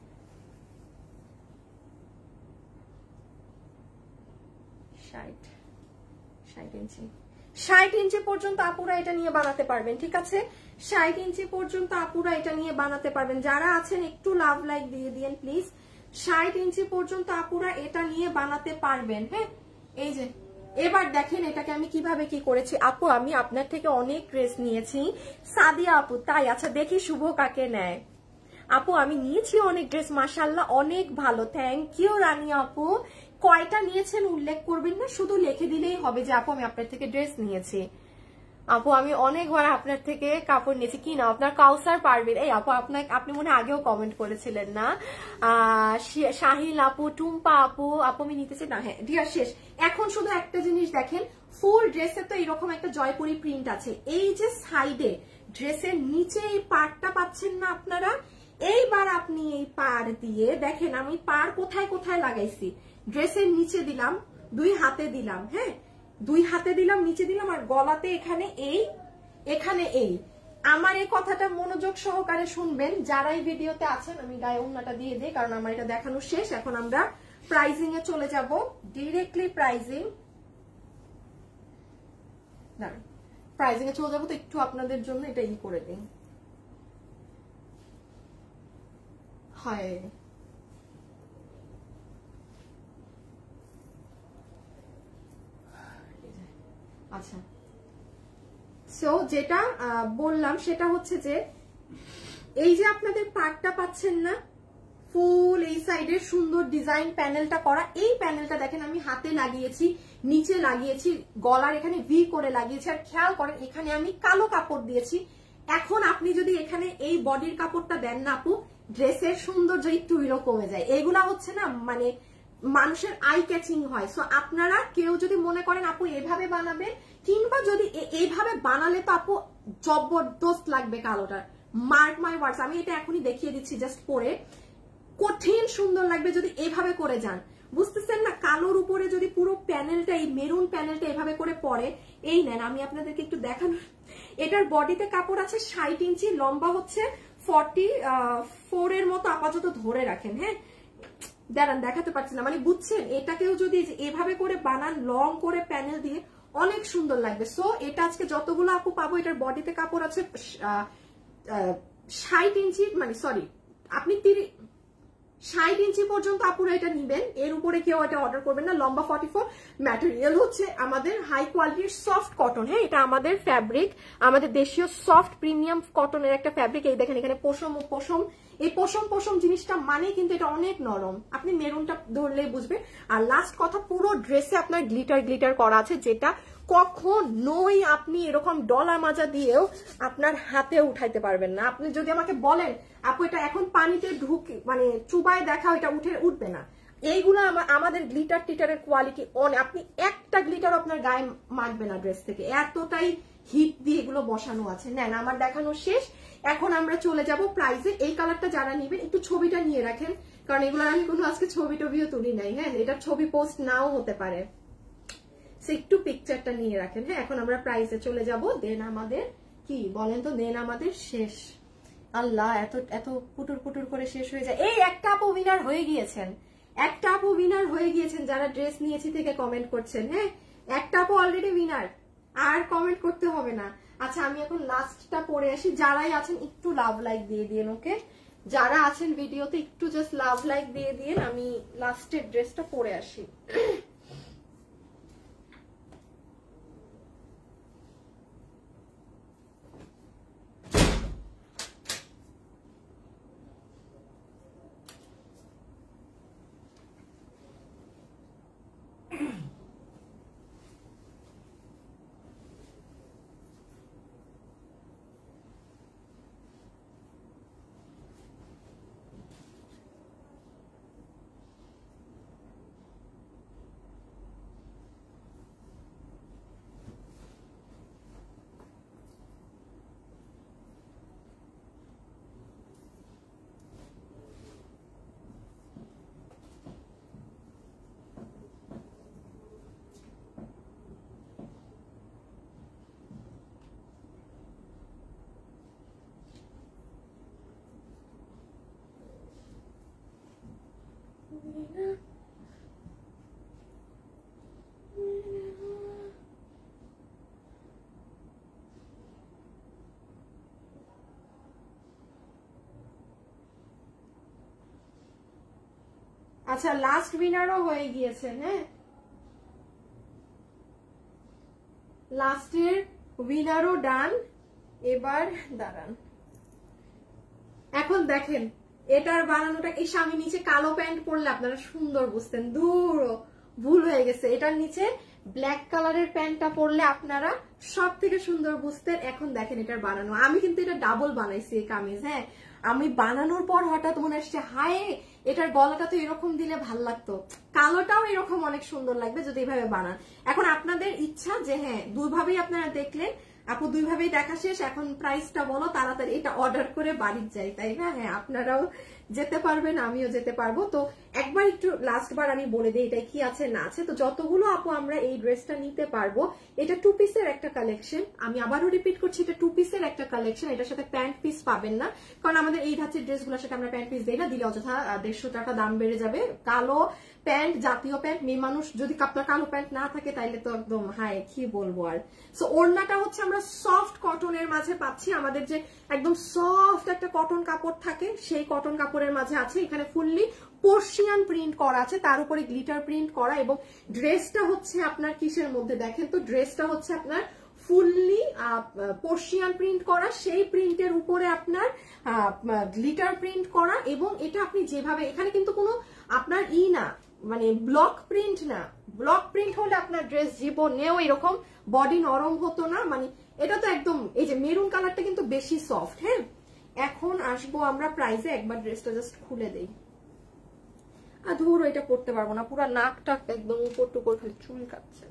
ষাট ষাট ইঞ্চি ষাট ইঞ্চি পর্যন্ত আপুরা এটা নিয়ে বানাতে পারবেন, ঠিক আছে ষাট ইঞ্চি পর্যন্ত আপুরা এটা নিয়ে বানাতে পারবেন। যারা আছেন একটু লাভ লাইক দিয়ে দিয়েন প্লিজ। ষাট ইঞ্চি পর্যন্ত আপুরা এটা নিয়ে বানাতে পারবেন। হ্যাঁ এই যে এবার দেখেন এটাকে আমি কিভাবে কি করেছি। আপু আমি আপনার থেকে অনেক ড্রেস নিয়েছি, সাদিয়া আপু তাই, আচ্ছা দেখি শুভ কাকে নেয়। আপু আমি নিয়েছি অনেক ড্রেস, মাশাআল্লাহ অনেক ভালো, থ্যাংক ইউ রানী আপু। কয়টা নিয়েছেন উল্লেখ করবেন না, শুধু লিখে দিলেই হবে যে আপু আমি আপনার থেকে ড্রেস নিয়েছি। আপু আমি অনেকবার আপনার থেকে কাপড় নিয়েছি, কি না আপনার কাউসার পারবেন, এই আপু আপনার আপনি মনে আগেও কমেন্ট করেছিলেন না। আহ শাহিল আপু, টুম্পা আপু, আপু আমি নিতেছি না, হ্যাঁ ডিয়ার শেষ। এখন শুধু একটা জিনিস দেখেন, ফুল ড্রেসে তো এরকম একটা জয়পুরি প্রিন্ট আছে, এই যে সাইডে ড্রেসের নিচে এই পাড়টা পাচ্ছেন না আপনারা, এইবার আপনি এই পাড় দিয়ে দেখেন আমি পাড় কোথায় কোথায় লাগাইছি, ড্রেসের নিচে দিলাম, দুই হাতে দিলাম, হ্যাঁ দুই হাতে দিলাম, নিচে দিলাম, আর গলাতে এখানে এই এখানে এই। আমার এই কথাটা মনোযোগ সহকারে শুনবেন যারা এই ভিডিওতে আছেন। আমি গায়ে ওড়নাটা দিয়ে দিই কারণ আমার এটা দেখানো শেষ। এখন আমরা প্রাইজিং এ চলে যাব, ডিরেক্টলি প্রাইজিং, দাঁড়ান প্রাইজিং এ চলে যাবো, তো একটু আপনাদের জন্য এটা ই করে দিই। হয় আচ্ছা সো যেটা বললাম সেটা হচ্ছে যে এই যে আপনাদের পার্টটা পাচ্ছেন না, ফুল এই সাইডের সুন্দর ডিজাইন প্যানেলটা করা, এই প্যানেলটা দেখেন আমি হাতে লাগিয়েছি, নিচে লাগিয়েছি, গলার এখানে ভি করে লাগিয়েছি, আর খেয়াল করেন এখানে আমি কালো কাপড় দিয়েছি। এখন আপনি যদি এখানে এই বডির কাপড়টা দেন না আপু, ড্রেসের সৌন্দর্য একটু ইলো কমে যায়। এগুলা হচ্ছে না মানে মানুষের আই ক্যাচিং হয়। সো আপনারা কেউ যদি মনে করেন আপু এভাবে বানাবেন, কিংবা যদি এইভাবে বানালে তো আপু জবরদস্ত লাগবে কালোটার, মার্ক মাই ওয়ার্ডস, আমি এটা এখনই দেখিয়ে দিচ্ছি জাস্ট পরে, কঠিন সুন্দর লাগবে যদি এভাবে করে যান। বুঝতেছেন না, কালোর উপরে যদি পুরো প্যানেলটা এই মেরুন প্যানেলটা এভাবে করে পরে, এই নেন আমি আপনাদেরকে একটু দেখানো, এটার বডিতে কাপড় আছে ষাট ইঞ্চি, লম্বা হচ্ছে ফর্টি ফোর এর মতো আপাতত ধরে রাখেন, হ্যাঁ দাঁড়ান দেখাতে পারছি না, মানে বুঝছেন এটাকেও যদি এভাবে করে বানান লং করে প্যানেল দিয়ে অনেক সুন্দর লাগবে। সো এটা আজকে যতগুলো আপু পাবো, এটার বডিতে কাপড় আছে ষাট ইঞ্চি, মানে সরি আপনি তিরিশ ষাট ইঞ্চি পর্যন্ত আপুরা এটা নিবেন, এর উপরে কেউ এটা অর্ডার করবেন না। লম্বা ফর্টি ফোর, ম্যাটেরিয়াল হচ্ছে আমাদের হাই কোয়ালিটির সফট কটন, হ্যাঁ এটা আমাদের ফ্যাব্রিক, আমাদের দেশীয় সফট প্রিমিয়াম কটনের একটা ফ্যাব্রিক। এই দেখেন এখানে পশম পশম, এই পশম পশম জিনিসটা মানে কিন্তু এটা অনেক নরম, আপনি মেরুনটা ধরলেই বুঝবেন। আর লাস্ট কথা, পুরো ড্রেসে আপনার গ্লিটার গ্লিটার করা আছে, যেটা কখনোই আপনি এরকম ডলা মাজা দিয়েও আপনার হাতে উঠাইতে পারবেন না। আপনি যদি আমাকে বলেন আপু এটা এখন পানিতে ঢুকে মানে চুবায় দেখা, এটা উঠে উঠবে না। এইগুলো আমাদের গ্লিটার টিটারের কোয়ালিটি অনেক, আপনি একটা গ্লিটার আপনার গায়ে মাখবে না ড্রেস থেকে, এতটাই হিট দিয়ে এগুলো বসানো আছে। নেন আমার দেখানো শেষ, এখন আমরা চলে যাব প্রাইসে। এই কালারটা যারা নিবেন একটু ছবিটা নিয়ে রাখেন, কারণ এগুলোর আমি কোনো আজকে ছবি টবিও তুলি নাই, হ্যাঁ এটার ছবি পোস্ট নাও হতে পারে। একটু পিকচারটা নিয়ে রাখেন। হ্যাঁ, এখন আমরা প্রাইসে চলে যাব। দেন আমাদের কি বলেন তো, দেন আমাদের শেষ। আল্লাহ, এত এত পুটুর পুটুর করে শেষ হয়ে যায়। এই একটা আপু উইনার হয়ে গিয়েছেন, একটা আপু উইনার হয়ে গিয়েছেন যারা ড্রেস নিয়েছি থেকে কমেন্ট করছেন। হ্যাঁ, একটা আপু অলরেডি উইনার, আর কমেন্ট করতে হবে না। আচ্ছা, আমি এখন লাস্টটা পরে আসি। যারাই আছেন একটু লাভ লাইক দিয়ে দিন। ওকে, যারা আছেন ভিডিওতে একটু জাস্ট লাভ লাইক দিয়ে দিন। আমি লাস্টের ড্রেসটা পরে আসি। আচ্ছা, লাস্ট উইনারও হয়ে গিয়েছে। হ্যাঁ, লাস্টের উইনারও ডান। এবার দাঁড়ান, এখন দেখেন এটার বানানোটা। এই আমি নিচে কালো প্যান্ট পরলে আপনারা সুন্দর বুঝতেন, দূর ভুল হয়ে গেছে। এটার নিচে ব্ল্যাক কালারের প্যান্টটা পরলে আপনারা সব থেকে সুন্দর বুঝতেন। এখন দেখেন এটার বানানো, আমি কিন্তু এটা ডাবল বানাইছি এই কামিজ। হ্যাঁ, আমি বানানোর পর হঠাৎ মনে আসছে, হায় এটার গলাটা তো এরকম দিলে ভাল লাগতো, কালোটাও এরকম অনেক সুন্দর লাগবে যদি এভাবে বানান। এখন আপনাদের ইচ্ছা যে হ্যাঁ দুইভাবেই আপনারা দেখলেন, আপু দুইভাবেই দেখা শেষ, এখন প্রাইসটা বলো তাড়াতাড়ি, এটা অর্ডার করে বাড়ির যাই, তাই না? হ্যাঁ, আপনারাও যেতে পারবেন, আমিও যেতে পারবো। তো একবার একটু লাস্টবার আমি বলে দিই এটাই কি আছে না আছে। তো যতগুলো আপু আমরা এই ড্রেসটা নিতে পারবো, এটা টু পিসের একটা কালেকশন। আমি আবারও রিপিট করছি, এটা টু পিসের একটা কালেকশন। এটার সাথে প্যান্ট পিস পাবেন না, কারণ আমাদের এই ধাঁচের ড্রেসগুলোর সাথে আমরা প্যান্ট পিস দিই না, দিলে অযথা দেড়শো টাকা দাম বেড়ে যাবে। কালো প্যান্ট, জাতীয় প্যান্ট, মেয়ে মানুষ যদি আপনার কালো প্যান্ট না থাকে তাইলে তো একদম হায় কি বলবো আর। সো ওড়নাটা হচ্ছে আমরা সফট কটনের মাঝে পাচ্ছি। আমাদের যে একদম সফট একটা কটন কাপড় থাকে সেই কটন কাপড়ের মাঝে আছে। এখানে ফুললি পার্সিয়ান প্রিন্ট করা আছে, তার উপরে গ্লিটার প্রিন্ট করা। এবং ড্রেসটা হচ্ছে আপনার কিসের মধ্যে দেখেন তো, ড্রেসটা হচ্ছে আপনার ফুললি পার্সিয়ান প্রিন্ট করা, সেই প্রিন্টের উপরে আপনার গ্লিটার প্রিন্ট করা। এবং এটা আপনি যেভাবে, এখানে কিন্তু কোনো আপনার ই না, মানে ব্লক প্রিন্ট না। ব্লক প্রিন্ট হলে আপনার ড্রেস জীবনেও এরকম বডি নরম হতো না। মানে এটা তো একদম, এই যে মেরুন কালারটা কিন্তু বেশি সফট। হ্যাঁ, এখন আসবো আমরা প্রাইসে। একবার ড্রেসটা জাস্ট খুলে দেই। আর ধরো এটা পরতে পারবো না, পুরো নাকটা একদম উপর টুপর খালি চুল কাটছে।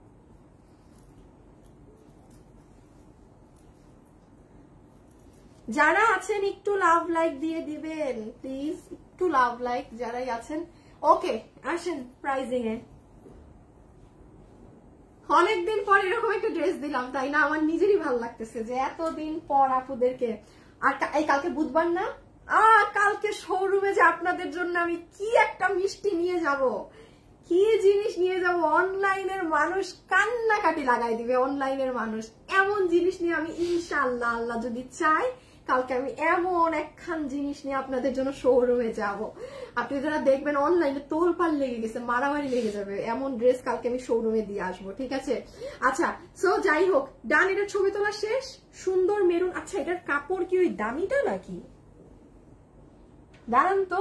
যারা আছেন একটু লাভ লাইক দিয়ে দিবেন প্লিজ, একটু লাভ লাইক যারাই আছেন। ওকে, আসেন প্রাইজিং এ। অনেকদিন পর এরকম একটা ড্রেস দিলাম, তাই না? আমার নিজেরই ভালো লাগতেছে যে এতদিন পর আপুদেরকে। আর এই কালকে বুধবার না, আর কালকে শোরুমে যে আপনাদের জন্য আমি কি একটা মিষ্টি নিয়ে যাব, কি জিনিস নিয়ে যাব, অনলাইনের মানুষ কান্নাকাটি লাগাই দিবে। অনলাইনের মানুষ এমন জিনিস নিয়ে আমি ইনশাআল্লাহ, আল্লাহ যদি চাই, কালকে আমি এমন একখান জিনিস নিয়ে আপনাদের জন্য শোরুমে যাব। আপনি যারা দেখবেন অনলাইনে তোলপাড় লেগে গেছে, মারামারি লেগে যাবে, এমন ড্রেস কালকে আমি শোরুমে দিয়ে আসবো, ঠিক আছে? আচ্ছা, সো যাই হোক, ডান, এটার ছবি তোলা শেষ। সুন্দর মেরুন। আচ্ছা, এটার কাপড় কি ওই দামিটা নাকি? দাঁড়ান তো।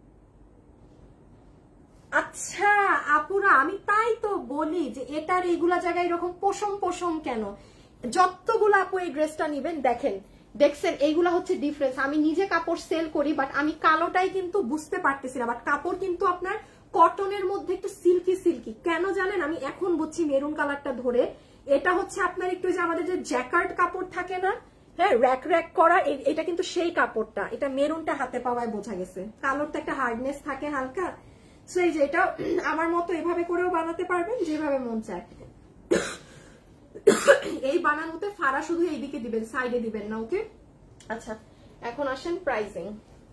আচ্ছা আপুরা, আমি তাই তো বলি যে এটার এইগুলা জায়গায় এরকম পশম পশম কেন। যতগুলো আপু এই ড্রেসটা নিবেন, দেখেন দেখছেন এইগুলা হচ্ছে ডিফারেন্স। আমি নিজে কাপড় সেল করি, বাট আমি কালোটাই কিন্তু বুঝতে পারতেছি না। বাট কাপড় কিন্তু আপনার কটনের মধ্যে একটু সিল্কি সিল্কি। কেন জানেন? আমি এখন বুঝছি মেরুন কালারটা ধরে। এটা হচ্ছে আপনার একটু যে আমাদের যে জ্যাকার্ড কাপড় থাকে না, হ্যাঁ, র্যাক র্যাক করা, এটা কিন্তু সেই কাপড়টা। এটা মেরুনটা হাতে পাওয়ায় বোঝা গেছে। কালোরটা একটা হার্ডনেস থাকে হালকা। সো এই যে এটা আমার মতো এভাবে করেও বানাতে পারবেন, যেভাবে মন চায়। এই বানানোতে ফাড়া শুধু এইদিকে দিবেন, সাইডে দিবেন না, ওকে? আচ্ছা, এখন আসেন প্রাইসিং।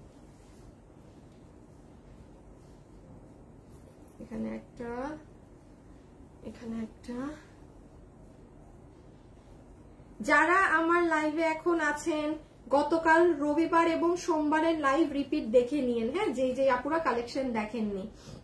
এখানে একটা, এখানে একটা। যারা আমার লাইভে এখন আছেন, গতকাল রবিবার এবং সোমবারের লাইভ রিপিট দেখে নিন, হ্যাঁ? যে যে আপুরা কালেকশন দেখেননি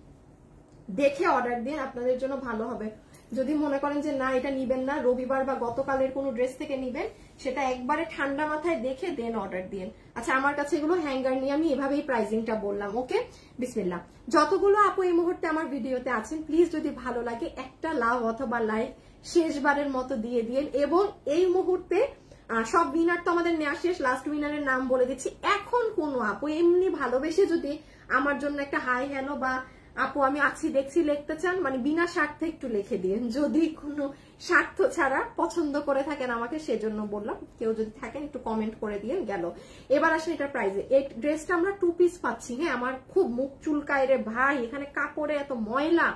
দেখে অর্ডার দিন, আপনাদের জন্য ভালো হবে। যদি মনে করেন যে না এটা নিবেন না, রবিবার বা গতকালের কোনো ড্রেস থেকে নিবেন, সেটা একবারে ঠান্ডা মাথায় দেখে দেন অর্ডার দিন। আচ্ছা, আমার কাছে এগুলো হ্যাঙ্গার নিয়ে আমি এভাবেই প্রাইসিংটা বললাম, ওকে? বিসমিল্লাহ। যতগুলো আপু এই মুহূর্তে আমার ভিডিওতে আছেন, প্লিজ যদি ভালো লাগে একটা লাভ অথবা লাইক শেষবারের মতো দিয়ে দিন। এবং এই মুহূর্তে সব উইনার তো আমাদের নেওয়া শেষ, লাস্ট উইনারের নাম বলে দিচ্ছি। এখন কোনো আপু এমনি ভালোবেসে যদি আমার জন্য একটা হাই হ্যালো বা আপু আমি আছি দেখছি লিখতে চান, মানে বিনা স্বার্থে একটু লিখে দিন, যদি কোনো স্বার্থ ছাড়া পছন্দ করে থাকেন আমাকে, সেজন্য বললাম। কেউ যদি থাকেন একটু কমেন্ট করে দিন, গেল। এবার আসেন এটার প্রাইসে। এই ড্রেসটা আমরা টু পিস পাচ্ছি, হ্যাঁ? আমার খুব মুখ চুলকায় রে ভাই, এখানে কাপড়ে এত ময়লা।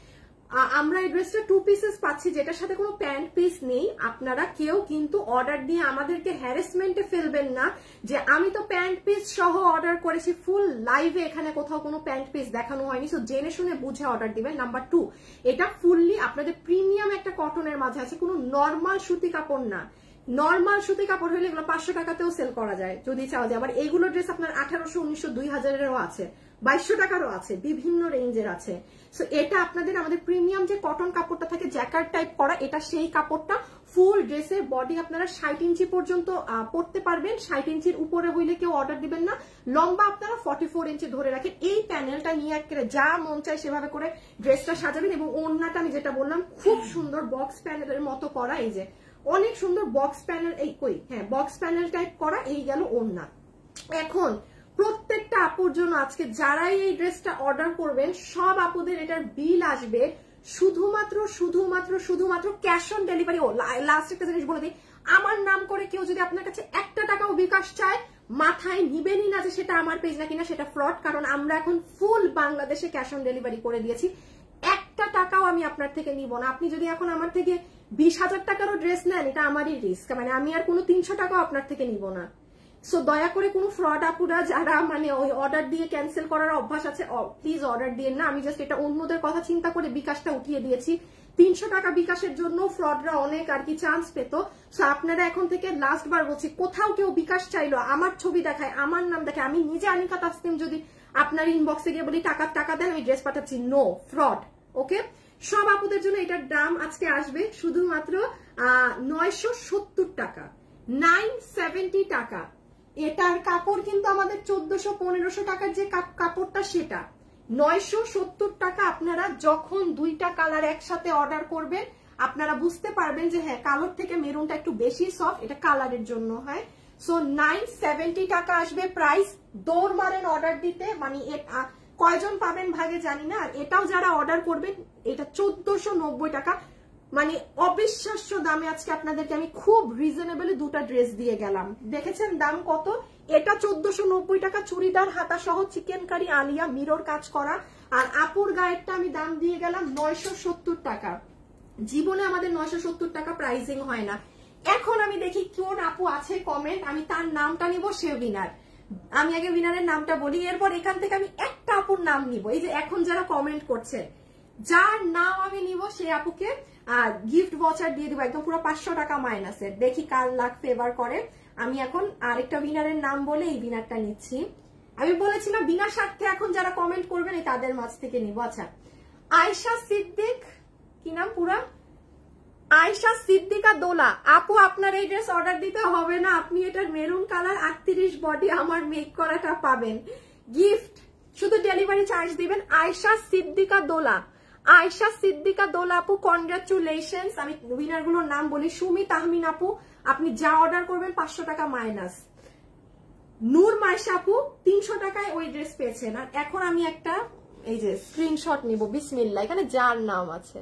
আমরা এই ড্রেসটা টু পিসেস পাচ্ছি, যেটার সাথে কোনো প্যান্ট পিস নেই। আপনারা কেউ কিন্তু অর্ডার দিয়ে আমাদেরকে হ্যারাসমেন্টে ফেলবেন না যে আমি তো প্যান্ট পিস সহ অর্ডার করেছি। ফুল লাইভে এখানে কোথাও কোনো প্যান্ট পিস দেখানো হয়নি, সো জেনে শুনে বুঝে অর্ডার দিবেন। নাম্বার টু, এটা ফুললি আপনাদের প্রিমিয়াম একটা কটনের মাঝে আছে, কোনো নর্মাল সুতি কাপড় না। নর্মাল সুতি কাপড় হলে এগুলো পাঁচশো টাকাতেও সেল করা যায় যদি চাওয়া যায়। আবার এইগুলো ড্রেস আপনার আঠারোশো, উনিশশো, দুই হাজারেরও আছে, বাইশশো টাকারও আছে, বিভিন্ন রেঞ্জের আছে। সো এটা আপনাদের আমাদের প্রিমিয়াম যে কটন কাপড়টা থাকে জ্যাকার্ড টাইপ করা, এটা সেই কাপড়টা। ফুল ড্রেসের বডি আপনারা ষাট ইঞ্চি পর্যন্ত পড়তে পারবেন, ষাট ইঞ্চির উপরে হইলে কেউ অর্ডার দিবেন না। লম্বা আপনারা ফর্টি ফোর ইঞ্চি ধরে রাখেন। এই প্যানেলটা নিয়ে একেবারে যা মন চায় সেভাবে করে ড্রেসটা সাজাবেন। এবং ওড়নাটা আমি যেটা বললাম খুব সুন্দর বক্স প্যানেলের মতো করা, এই যে অনেক সুন্দর বক্স প্যানেল, এই কই হ্যাঁ বক্স প্যানেল টাইপ করা, এই গেল ওড়না। এখন প্রত্যেকটা আপুর জন্য আজকে যারাই এই ড্রেসটা অর্ডার করবেন, সব আপুদের এটার বিল আসবে শুধুমাত্র শুধুমাত্র শুধুমাত্র ক্যাশ অন ডেলিভারি। ও লাস্ট একটা জিনিস বলে দিই, আমার নাম করে কেউ যদি আপনার কাছে একটা টাকাও বিকাশ চায়, মাথায় নিবেনই না যে সেটা আমার পেজ না কিনা, সেটা ফ্রড। কারণ আমরা এখন ফুল বাংলাদেশে ক্যাশ অন ডেলিভারি করে দিয়েছি, একটা টাকাও আমি আপনার থেকে নিব না। আপনি যদি এখন আমার থেকে বিশ হাজার টাকারও ড্রেস নেন, এটা আমারই রিস্ক, মানে আমি আর কোনো তিনশো টাকাও আপনার থেকে নিব না। সো দয়া করে কোনো ফ্রড আপুরা যারা মানে ওই অর্ডার দিয়ে ক্যান্সেল করার অভ্যাস আছে, প্লিজ অর্ডার দিয়ে না। আমি জাস্ট এটা অন্যদের কথা চিন্তা করে বিকাশটা উঠিয়ে দিয়েছি। তিনশো টাকা বিকাশের জন্য ফ্রডরা অনেক আর কি চান্স পেত। সো আপনারা এখন থেকে লাস্ট বার বলছি, কোথাও কেউ বিকাশ চাইলো, আমার ছবি দেখায়, আমার নাম দেখায়, আমি নিজে আনিকা তাসনিম যদি আপনার ইনবক্সে গিয়ে বলি টাকা টাকা দেন, আমি ড্রেস পাঠাচ্ছি, নো, ফ্রড, ওকে? সব আপুদের জন্য এটার দাম আজকে আসবে শুধুমাত্র আহ নয়শো সত্তর টাকা, নাইন সেভেন্টি টাকা। এটার কাপড় কিন্তু আমাদের চোদ্দশো পনেরোশো টাকার যে কাপড়টা, সেটা নয়শো সত্তর টাকা। আপনারা যখন দুইটা কালার একসাথে অর্ডার করবেন, আপনারা বুঝতে পারবেন যে হ্যাঁ কালোর থেকে মেরুনটা একটু বেশি সফট, এটা কালারের জন্য হয়। সো নাইন সেভেন্টি টাকা আসবে প্রাইস। দৌড় মারেন অর্ডার দিতে, মানে কয়জন পাবেন ভাগে জানি না। আর এটাও যারা অর্ডার করবেন, এটা চোদ্দশো নব্বই টাকা, মানে অবিশ্বাস্য দামে আজকে আপনাদেরকে আমি খুব রিজনেবলি দুটা ড্রেস দিয়ে গেলাম। দেখেছেন দাম কত? এটা চোদ্দশো নব্বই টাকা, চুড়িদার হাতা সহ চিকেন কারি আলিয়া মিরর কাজ করা। আর আপুর গায়েরটা আমি দাম দিয়ে গেলাম নয়শো সত্তর টাকা। জীবনে আমাদের নয়শো সত্তর টাকা প্রাইসিং হয় না। এখন আমি দেখি কোন আপু আছে কমেন্ট, আমি তার নামটা নিব, সে উইনার। আমি আগে উইনারের নামটা বলি, এরপর এখান থেকে আমি একটা আপুর নাম নিব। এই যে এখন যারা কমেন্ট করছে, যার নাম আমি নিব সেই আপুকে গিফট ভাউচার দিয়ে দিব, একদম পুরো পাঁচশো টাকা মাইনাসের। দেখি কার লাখ ফেভার করে। আমি এখন আরেকটা উইনারের নাম বলে এই উইনারটা নিচ্ছি। আমি বলেছিলাম বিনা স্বার্থে এখন যারা কমেন্ট করবেন এই তাদের মাঝ থেকে নিব। আচ্ছা, আয়েশা সিদ্দিক, কি নাম পুরা? আয়েশা সিদ্দিকা দোলা আপু, আপনার এই ড্রেস অর্ডার দিতে হবে না, আপনি এটার মেরুন কালার আটত্রিশ বডি আমার মেক করাটা পাবেন গিফট, শুধু ডেলিভারি চার্জ দিবেন। আয়েশা সিদ্দিকা দোলা, আয়েশা সিদ্দিকা দোলা আপু, কনগ্রাচুলেশনস। আমি উইনার গুলোর নাম বলি, সুমি তাহমিন আপু, আপনি যা অর্ডার করবেন পাঁচশো টাকা মাইনাস। নূর মাইশা আপু তিনশো টাকায় ওই ড্রেস পেয়েছেন। আর এখন আমি একটা এই যে স্ক্রিনশট নিব, বিসমিল্লাহ, এখানে যার নাম আছে।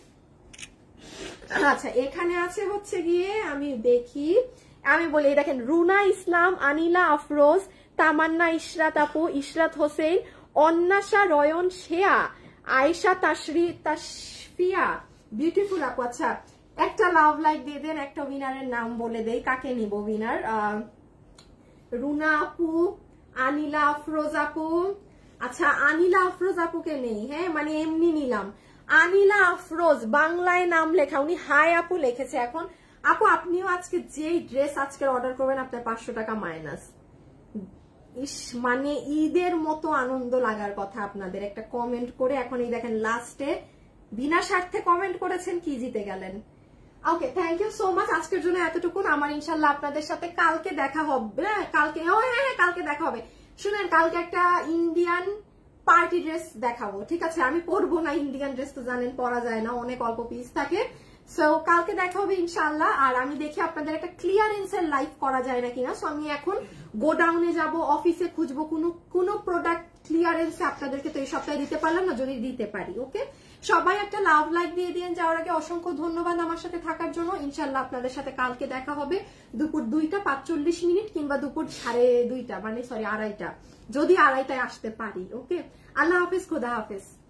আচ্ছা, এখানে আছে হচ্ছে গিয়ে আমি দেখি, আমি বলি দেখেন, রুনা ইসলাম, আনিলা আফরোজ, তামান্না ইশরাত আপু, ইশরাত হোসেন, অন্নাশা রয়ন শেয়া, আয়েশা তাশরি তাশফিয়া, বিউটিফুল আপু। আচ্ছা একটা লাভ লাইক দিয়ে দেন, একটা উইনারের নাম বলে দেই, কাকে নিব উইনার। রুনা আপু, আনিলা আফরোজ আপু। আচ্ছা আনিলা আফরোজ আপুকে নেই, হ্যাঁ মানে এমনি নিলাম। আনিলা আফরোজ বাংলায় নাম লেখা, উনি হাই আপু লিখেছে। এখন আপু আপনিও আজকে যেই ড্রেস আজকে অর্ডার করবেন আপনার পাঁচশো টাকা মাইনাস। ইস মানে ঈদের মতো আনন্দ লাগার কথা আপনাদের। একটা কমেন্ট করে এখন এই দেখেন লাস্টে বিনা স্বার্থে কমেন্ট করেছেন, কি জিতে গেলেন। Okay thank you so much. আজকের জন্য এতটুকুন। আমার ইনশাল্লাহ আপনাদের সাথে কালকে দেখা হবে। কালকে ও হ্যাঁ হ্যাঁ কালকে দেখা হবে। শুনেন কালকে একটা ইন্ডিয়ান পার্টি ড্রেস দেখাবো, ঠিক আছে? আমি পরবো না ইন্ডিয়ান ড্রেস, তো জানেন পরা যায় না, অনেক অল্প পিস থাকে। সো কালকে দেখা হবে ইনশাল্লাহ। আর আমি দেখি আপনাদের একটা ক্লিয়ারেন্সের লাইভ করা যায় না কিনা। সো আমি এখন গোডাউনে যাব, অফিসে খুঁজবো কোনো কোনো প্রোডাক্ট ক্লিয়ারেন্সে আপনাদেরকে তো এই সপ্তাহে দিতে পারলাম না, যদি দিতে পারি। ওকে সবাই একটা লাভ লাইক দিয়ে দিন। যাওয়ার আগে অসংখ্য ধন্যবাদ আমার সাথে থাকার জন্য। ইনশাল্লাহ আপনাদের সাথে কালকে দেখা হবে দুপুর দুইটা পাঁচচল্লিশ মিনিট কিংবা দুপুর সাড়ে দুইটা মানে সরি আড়াইটা, যদি আড়াইটায় আসতে পারি। ওকে আল্লাহ হাফিজ, খোদা হাফিজ।